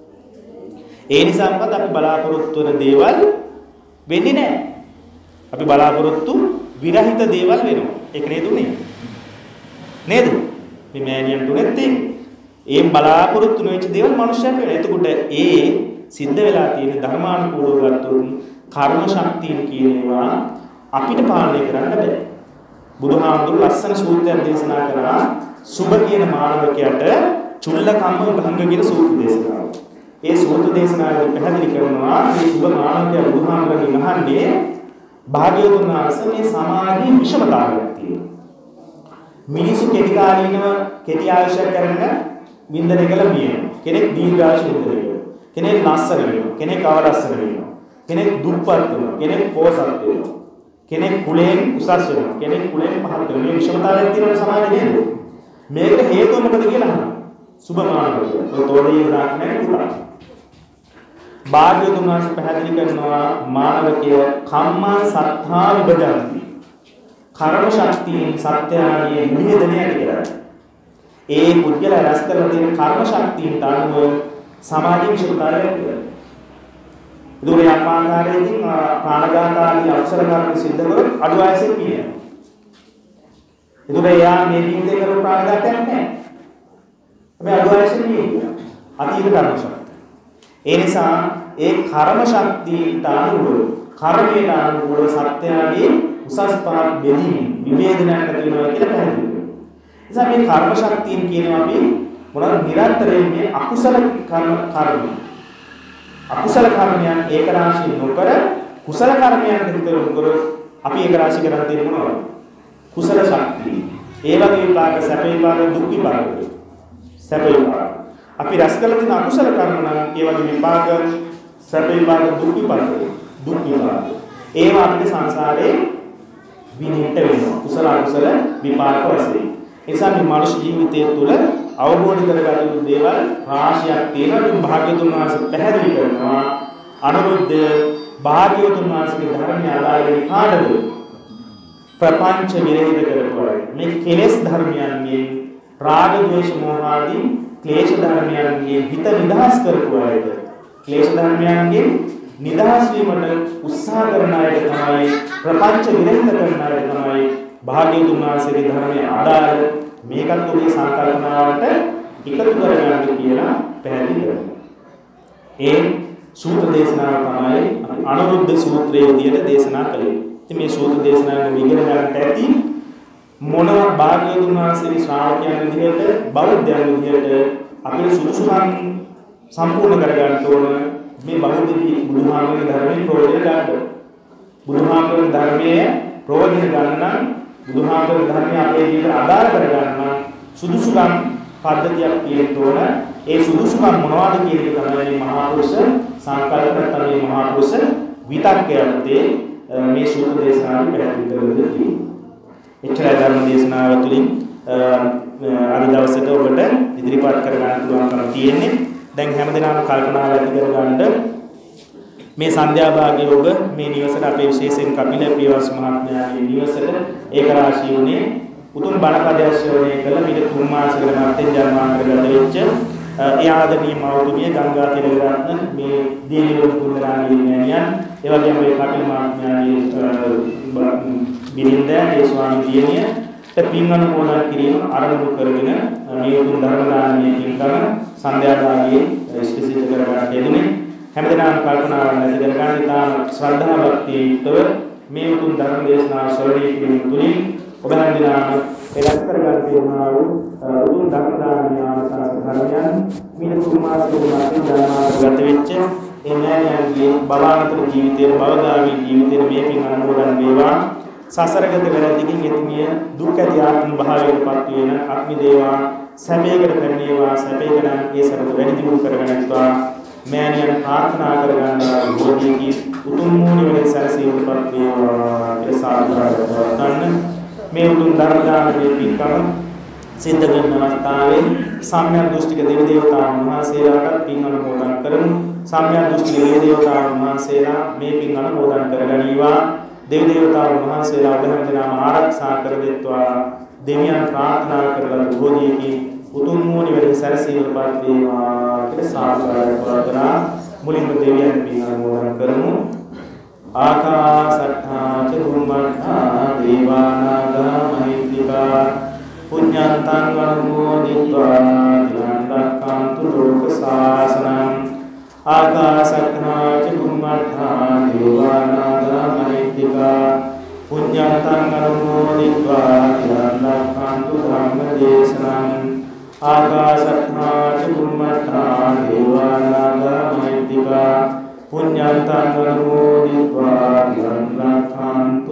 ඒ නිසා මොකද අපි බලාපොරොත්තු වෙන දේවල් වෙන්නේ නැහැ. අපි බලාපොරොත්තු විරහිත දේවල් වෙනවා. ඒක නේද උනේ? නේද? මේ මෑණියන්ට උනේත් ඒක. ඒ බලාපොරොත්තු නොවෙච්ච දේවල් මනුෂ්‍යයන්ට වෙනවා. එතකොට ඒ සිද්ධ වෙලා තියෙන ධර්මානුකූලව ගත්තොත් කර්ම ශක්තියන් කියන ඒවා අපිට පාලනය කරන්න බෑ. බුදුහාමුදුරු ලස්සන සූත්‍රයක් දේශනා කරා සුභ කියන මානවකයට චුල්ලකම්ම භංග කියන සූත්‍ර දේශනාව. ඒ සූත්‍ර දේශනාවේ පැහැදිලි කරනවා මේ සුභ මානවකයා බුදුහාමුදුරගෙන් අහන්නේ භාග්‍යවතුන් වහන්සේ මේ සමාජයේ විෂමතාවයක් තියෙනවා. මිනිසු කෙටි කාලීනව කෙටි ආයුෂයක් කරගෙන වින්දනය කළ මියනවා. කෙනෙක් දීර්ඝායුෂ වින්දනය කරනවා. කෙනෙක් ලස්සන වෙනවා. කෙනෙක් අවලස්සන වෙනවා. කෙනෙක් දුප්පත් වෙනවා. කෙනෙක් පොසත් වෙනවා. කෙනෙක් කුලයෙන් උසස් වෙනවා. කෙනෙක් කුලයෙන් පහත් වෙනවා. මේ විෂමතාවයක් තියෙන සමාජයේ නේද? මේකට හේතුව මොකද කියලා අහනවා. සුභ මානවකය. ඔය තෝරේ දාන්නේ පුතා. භාග්‍යවතුන් වහන්සේ පැහැදිලි කරනවා මානවකය කම්මං සත්තා විභජಂತಿ. කර්ම ශක්තියෙන් සත්‍යයන්ගේ විභේදනය ඇති කරයි. ඒ පුද්ගල රැස් කරලා තියෙන කර්ම ශක්තියට අනුව සමාජීය විෂමතාවයක් ඇති කරයි. දුර යපාකාරයෙන් ප්‍රාණඝාතාදී අක්ෂර කර්ම සිද්ධ කරොත් අඩු ආයසෙ කියනවා. ඒකට යා මේ ජීවිතේ කරපු ප්‍රාණඝාතයක් නැහැ. හැබැයි අඩු ආයසෙ කියනවා. අතීත කර්ම ශක්තිය. ඒ නිසා ඒ කර්ම ශක්තියට අනුව කර්මයට අනුව සත්‍යයන්ගේ උසස් පහත් බෙදීම විවේදනයක් ඇති වෙනවා කියලා පැහැදිලි කරනවා. නිසා මේ කර්ම ශක්තියන් කියනවා අපි මොනවාද නිරන්තරයෙන් මේ අකුසල කර්ම කර්ම අකුසල කර්මයන් ඒක රාශී නොකර කුසල කර්මයන් විතර කරොත් අපි ඒක රාශී කරන් තියෙන මොනවද? කුසල ශක්තිය. ඒ වගේ විපාක සැප විපාක දුක් විපාක. සැප විපාක. අපි රැස් කළ තියෙන අකුසල කර්ම නම් ඒ වගේ විපාක සැප විපාක දුක් විපාක. දුක් විපාක. ඒවා අපේ සංසාරේ විඳින්න වෙනවා. කුසල අකුසල විපාක වශයෙන්. ඒ නිසා මේ මානව ජීවිතය තුළ අවබෝධ කරගන්න යුතු දේවල් රාශියක් තියෙනවා. මේ භාග්‍යවතුන් වහන්සේ පැහැදිලි කරනවා අනුරුද්ධ භාග්‍යවතුන් වහන්සේගේ ධර්මයේ ආදායයෙන් කාඩද ප්‍රපංච විරහිත කරපුවා. මේ කෙලෙස් ධර්මයන්ගේ රාග ද්වේෂ මෝහ ආදී ක්ලේශ ධර්මයන්ගේ හිත නිදහස් කරපුවායිද ක්ලේශ ධර්මයන්ගේ නිදහස් වීමට උත්සාහ කරන අය තමයි ප්‍රපංච විරහිත කරන අය තමයි භාග්‍යවතුන් වහන්සේගේ ධර්මයේ ආදාය මේකත් ඔබේ සංකල්පනාවට එකතු කරගන්න කියලා පැහැදිලි කරනවා. ඒ සූත්‍ර දේශනාව තමයි අනුරුද්ධ සූත්‍රයේ විදිහට දේශනා කළේ. ඉතින් මේ සූත්‍ර දේශනාවෙන් ඉගෙන ගන්නට ඇති මොනවා භාග්‍යවතුන් වහන්සේගේ ශ්‍රාවකයන් විදිහට බෞද්ධයන් විදිහට අපේ සුදුසුකම් සම්පූර්ණ කරගන්න ඕන මේ බෞද්ධ බුදුහාමගේ ධර්මයෙන් ප්‍රයෝජන ගන්න. බුදුහාමගේ ධර්මයේ ප්‍රයෝජන ගන්න බුදුහාමගේ ධර්මය අපේ ජීවිතයට අදාළ කරගන්න සුදුසුකම් පද්ධතියක් තියෙන්න ඕන. ඒ සුදුසුකම් මොනවද කියන එක තමයි මහා පුරුෂ සංකල්ප තමයි මහා පුරුෂ විතක්කයන්තේ මේ සූත්‍ර දේශනාවේ පැහැදිලි කරලා තියෙන්නේ. එච්චරයි ධර්ම දේශනාව තුළින් අද දවසට ඔබට ඉදිරිපත් කර ගන්න පුළුවන්කම තියෙන්නේ. දැන් හැමදෙනාම කල්පනාව ඇති කරගන්න මේ සන්ධ්‍යා භාගයේ ඔබ මේ නිවසට අපේ විශේෂයෙන් කපිල ප්‍රියවස් මහත්මයාගේ නිවසට ඒක රාශී උනේ උතුම් බණ පදයක් ශ්‍රවණය කළ මිට තුන් මාසයකට මත්තෙන් ජන්මාන්තරගත වෙච්ච ඒ ආදරණීය මව්තුමිය ගංගා තිලකරත්න මේ දීනිවල කුණ්ඩරාණී මෑණියන් ඒ වගේම මේ කපිල මහත්මයාගේ බිරිඳ ඒ ස්වාමී දියණියට පින් අනුමෝදන් කිරීම ආරම්භ කරගෙන මේ උතුම් ධර්ම දානමය පින්කම සන්ධ්‍යාදානයේ ඉෂ්ට සිද්ධ කරගන්න යෙදුනේ හැමදෙනාම කල්පනාවන් ඇති කරගන්න ඉතාම ශ්‍රද්ධා භක්තියුක්තව මේ උතුම් ධර්ම දේශනාව ශ්‍රවණය කිරීම තුළින් ඔබ හැමදෙනාම එලස් කරගන්න තියෙනා වූ උතුම් ධර්ම දානමය ආසාස ධර්මයන් මිල තුන් මාසයක මාසික ධර්මාගත වෙච්ච ඒ මෑණියන්ගේ බලාන්තර ජීවිතයේ භවගාමී ජීවිතයේ මේ පින් අනුමෝදන් වේවා සසරගත වෙරදිකින් එතුමිය දුක් ඇති ආත්ම භාවයට පත් වෙන අග්නි දේවා සැපයකට පැමිණේවා සැපයකට ඒ සරද වැඩි දියුණු කරගන්නත්වා මෑණියන් ප්‍රාර්ථනා කරගන්නා බෝධියකී උතුම් මූණිවලින් සැරසීමටපත් වේවා ඒ සාධාරණ මේ උතුම් ධර්ම දානමය පින්කම සිද්ධ වෙන අවස්ථාවේ සම්‍යක් දෘෂ්ටික දෙවි දේවතාවුන් වහන්සේලාට පින් අනුමෝදන් කරමු සම්‍යක් දෘෂ්ටික දෙවි දේවතාවුන් වහන්සේලා මේ පින් අනුමෝදන් කරගනීවා देव देवताओं महासेला उदहमदिनाम आरक्षा कर देत्वा देवियान प्रार्थना करला बोधिये की उतुम मुनि वेली सरसील पात्वेवा के साधुकार प्रार्थना मुलिंग देवियान पिना मोदन करमु आकाशट्ठा चुम्मट्ठा देवानागा महित्रिका पुण्यंतं अनुमोदित्वा तिलंडक्कान्तु लोक शासनं आकाशट्ठा चुम्मट्ठा देवानागा महित्रिका पुण्यंतं अनुमोदित्वा तिलंडक्कान्तु धम्मदेशनं आकाशट्ठा चुम्मट्ठा देवानागा महित्रिका पुण्यंतं अनुमोदित्वा तिलंडक्कान्तु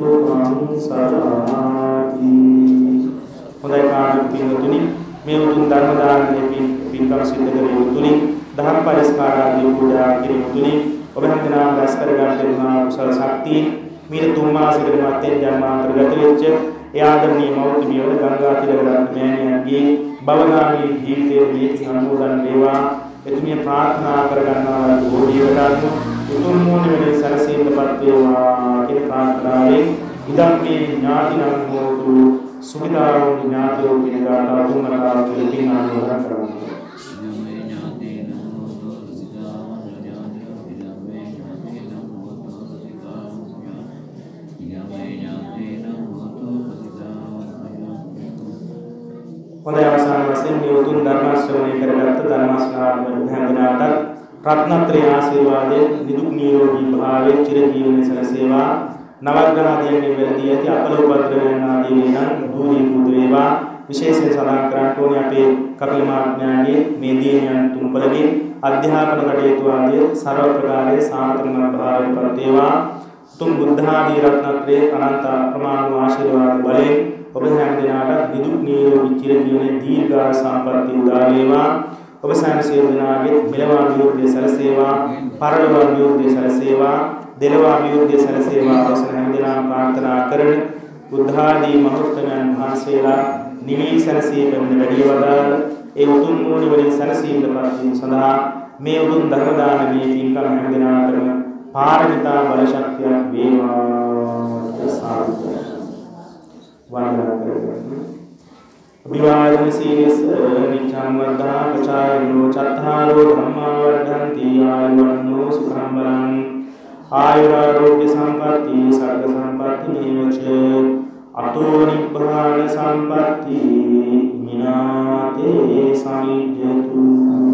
हंसराति හොඳයි කාණ්ඩ පින්තුනි මේ උතුම් ධර්ම දානයේ පින්කම් සිද්ධ කරගෙන තුනි දහම් පරිස්කාරාදී පූජා කිරීම තුනි ඔබ හැමදෙනාම රැස් කර ගන්න තිබුණා කුසල ශක්තිය මීට තුන් මාසයකට මත්තෙන් ජන්මාන්තරගත වෙච්ච ඒ ආදරණීය මෞතුමිය වල ගංගා තිලකරත්න මෑණියන්ගේ භවගාමී ජීවිතයේ මේ අනුමෝදන් වේවා එතුමිය ප්‍රාර්ථනා කර ගන්නවා බෝධිවලට උතුම් මූණ වෙලේ සරසීමපත් වේවා කියන ප්‍රාර්ථනාවෙන් ඉදම් මේ ඥාතිනම් හෝතු सुविधाओं ज्ञातों की गाता तुमरा फिलिपिना नोरा करना pada awasana wasi menyusun dharma ශ්‍රවණය කරගත්ත ධර්මාස්වාදයෙන් හැඳිනාට රත්නත්‍රය ආශිර්වාදයෙන් නිදුක් නිරෝගී භාවයේ චිර ජීවනයේ සැලසේවා නවග්‍රහයන්ගේ වෙලදී ඇති අපල උපද්‍රවයන් ආදී වෙනන් දුරී පුදු වේවා විශේෂයෙන් සඳහන් කරන්න ඕනේ අපේ කපිල මහත්මයාගේ මේ දියණියන් තුන්පළගේ අධ්‍යාපන කටයුතු ආදී සර්ව ප්‍රකාරයේ සාර්ථක භාවයටපත් වේවා තුන් බුද්ධ ආදී රත්නත්‍රයේ අනන්ත ප්‍රමාණ ආශිර්වාද බලයෙන් ඔබ හැම දිනකට නිදුක් නිරෝගී චිර ජීවනයේ දීර්ඝායු සම්පන්නිය උදා වේවා ඔබ සෑම සියලු දෙනාගේ මෙලව අභිවෘද්ධිය සැලසේවා පරලොව අභිවෘද්ධිය සැලසේවා දෙලවා අභිවෘද්ධිය සැලසේවා අවසන් හැම දිනම ප්‍රාර්ථනා කරන බුද්ධ ආදී මහත්මයන් වහන්සේලා නිවී සැලසී පෙරණ වැඩි වදාළ ඒ උතුම් මූණි වලින් සැලසීමට පත්වීම සඳහා මේ උතුම් ධර්ම දානමය පින්කම් හැම දිනකටම පාරමිතා බල ශක්තියක් වේවා සාදු වන්දනා කරගන්න අභිවාදන සීලස නිච්ඡං වද්දා පචායනෝ චත්තාරෝ ධම්මා වර්ධන්ති ආයුවන්නෝ සුඛං බලං आयुरारोग्य संपत्ति सर्ग संपत्ति निवच अतो निब्बाण संपत्ति मिनाते समिज्जतु।